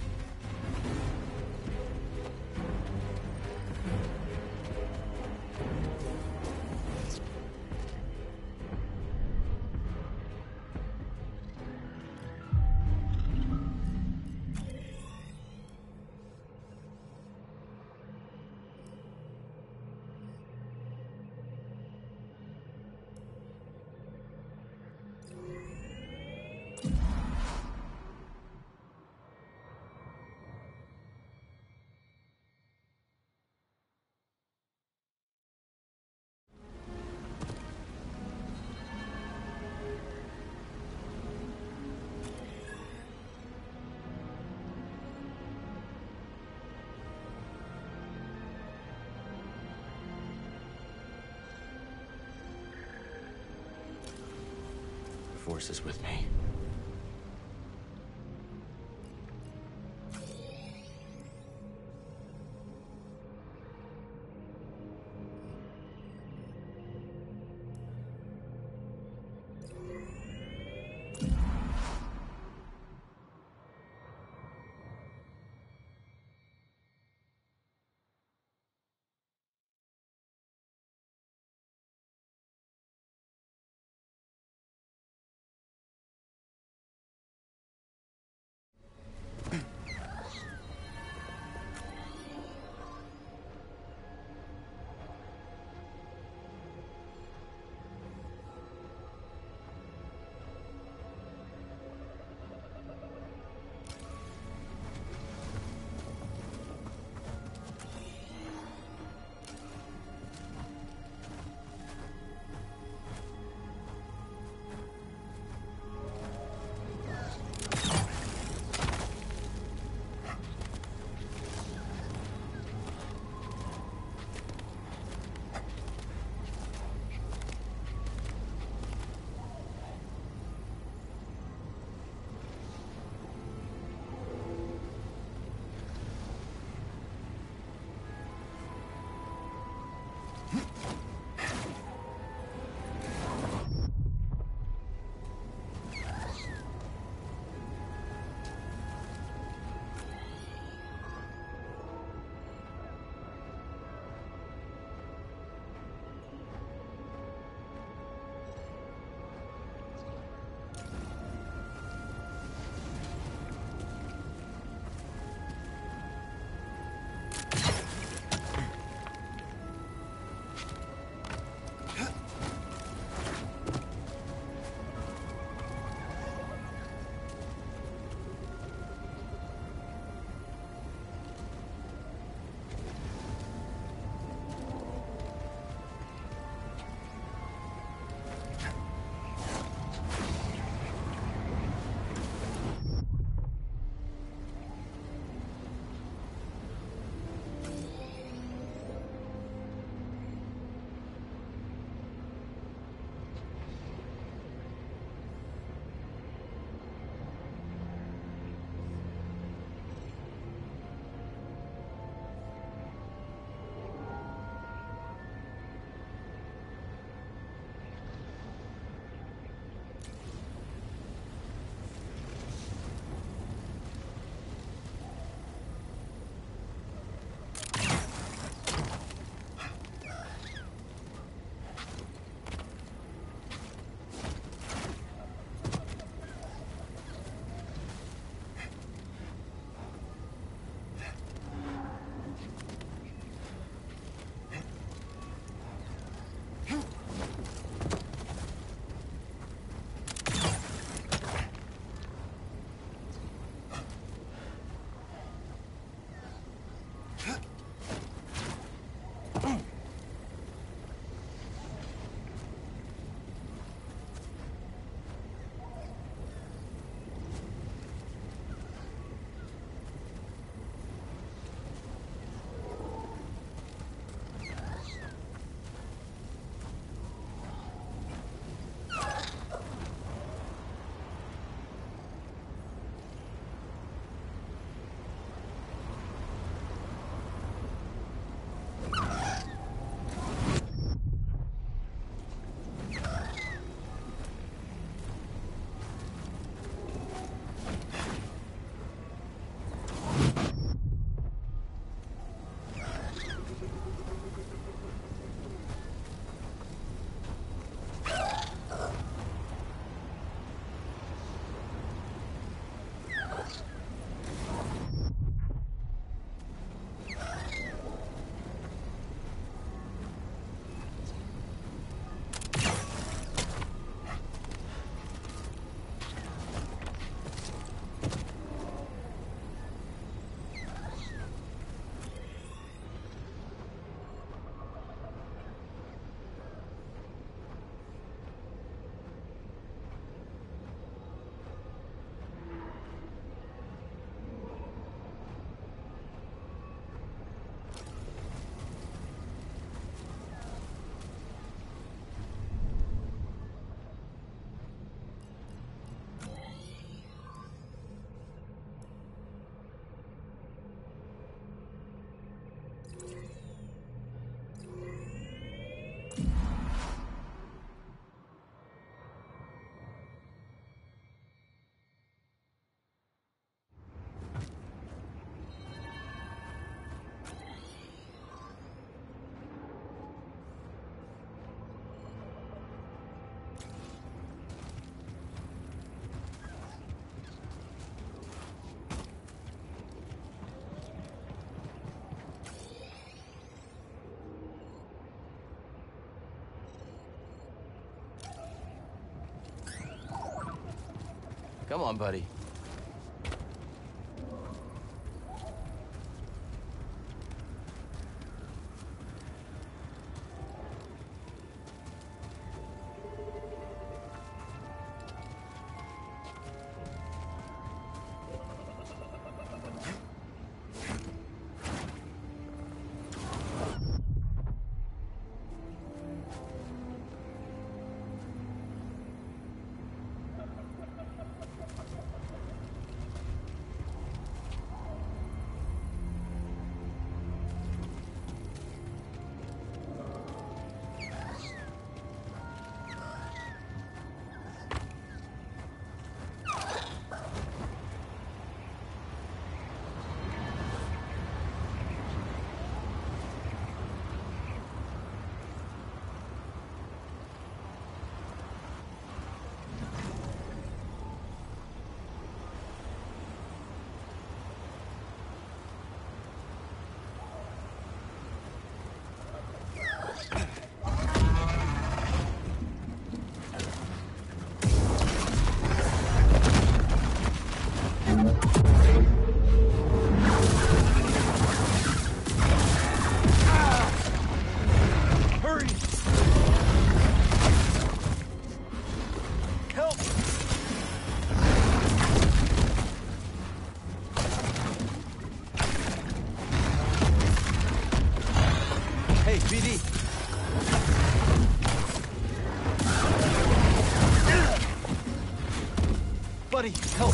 The Force is with me. Come on, buddy. Buddy, help!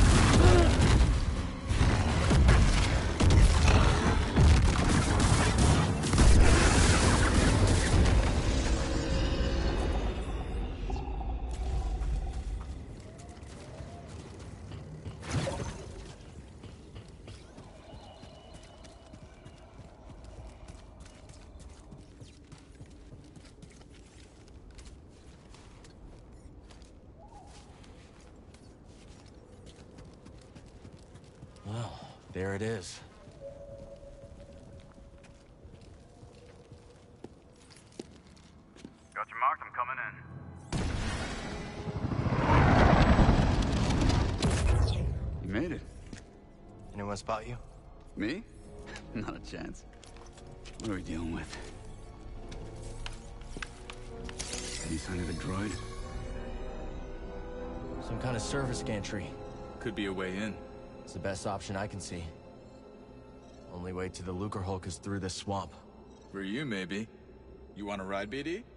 Well, there it is. Got your mark, I'm coming in. You made it. Anyone spot you? Me? Not a chance. What are we dealing with? Any sign of the droid? Some kind of service gantry. Could be a way in. It's the best option I can see. Only way to the Lucrehulk is through this swamp. For you, maybe. You want to ride, B D?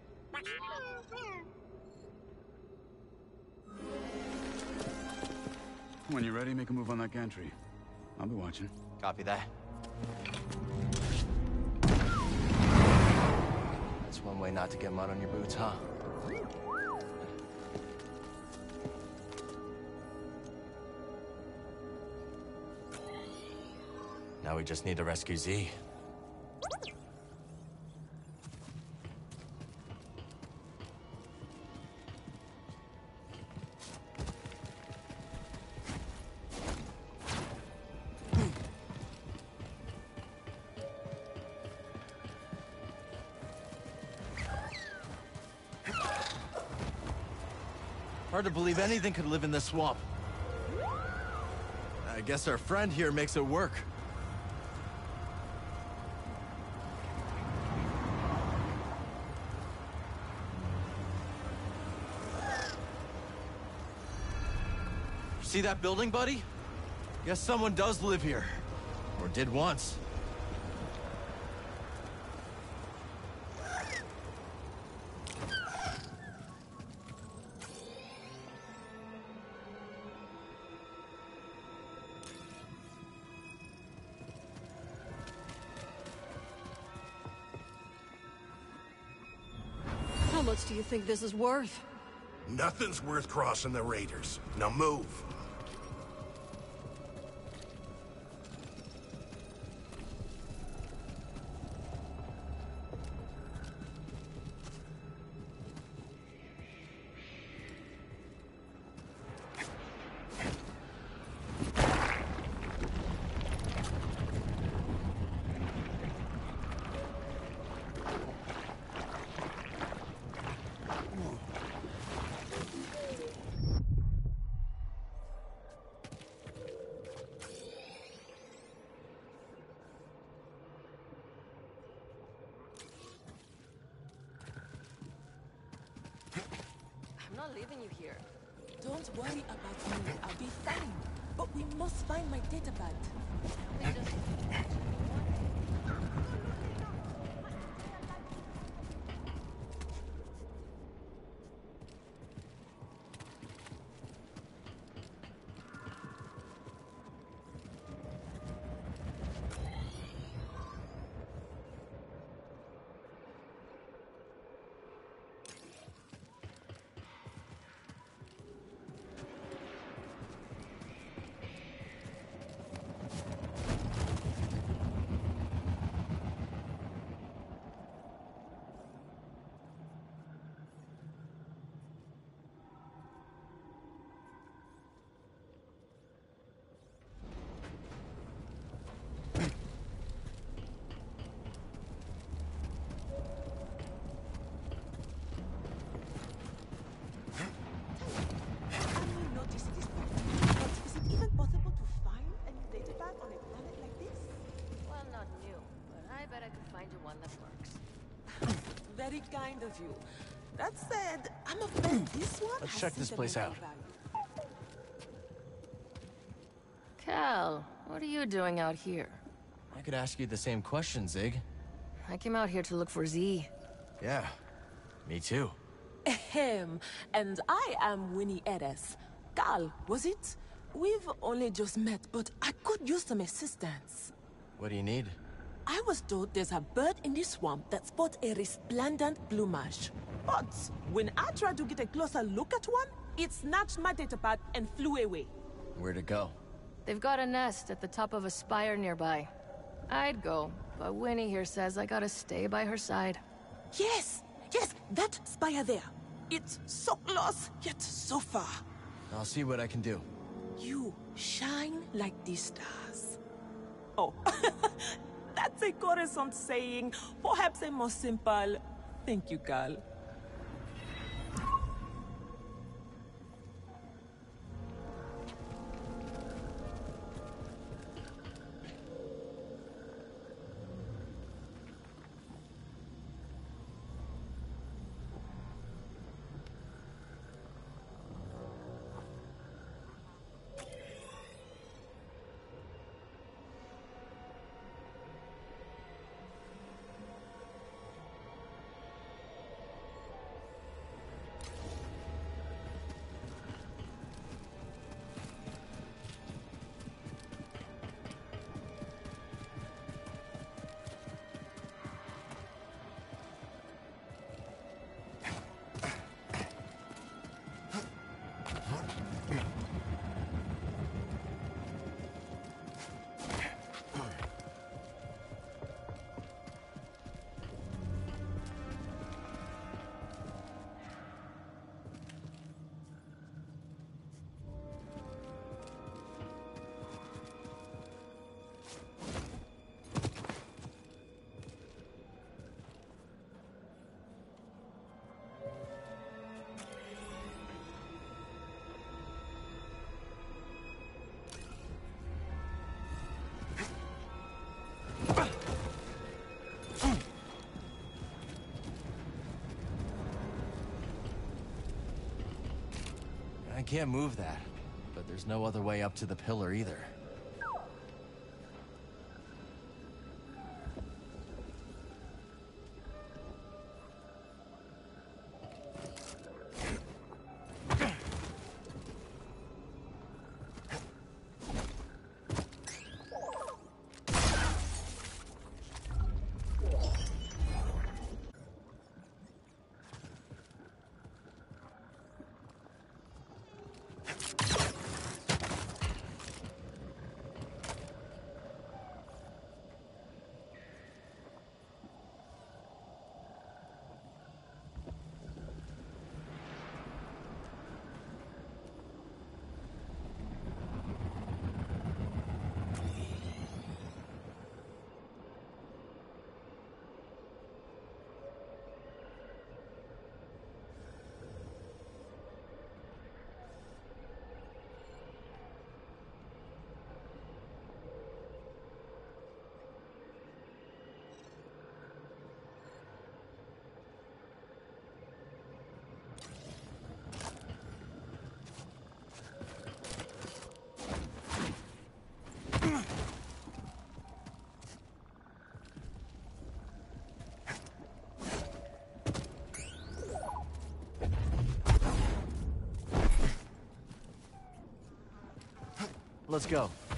When you're ready, make a move on that gantry. I'll be watching. Copy that. That's one way not to get mud on your boots, huh? Now we just need to rescue Z. Hard to believe anything could live in this swamp. I guess our friend here makes it work. See that building, buddy? Guess someone does live here. Or did once. How much do you think this is worth? Nothing's worth crossing the Raiders. Now move. not leaving you here. Don't worry about me. I'll be fine. But we must find my datapad. We just... Very kind of you. That said, I'm afraid this one Let's has check this place out. value. Cal, what are you doing out here? I could ask you the same question, Zig. I came out here to look for Z. Yeah, me too. Ahem. And I am Winnie Eres. Cal, was it? We've only just met, but I could use some assistance. What do you need? I was told there's a bird in this swamp that spots a resplendent plumage. But when I tried to get a closer look at one, it snatched my datapad and flew away. Where'd it go? They've got a nest at the top of a spire nearby. I'd go, but Winnie here says I gotta stay by her side. Yes! Yes, that spire there. It's so close, yet so far. I'll see what I can do. You shine like the stars. Oh, that's a Coruscant saying. Perhaps a more simple. Thank you, Cal. I can't move that, but there's no other way up to the pillar either. Let's go.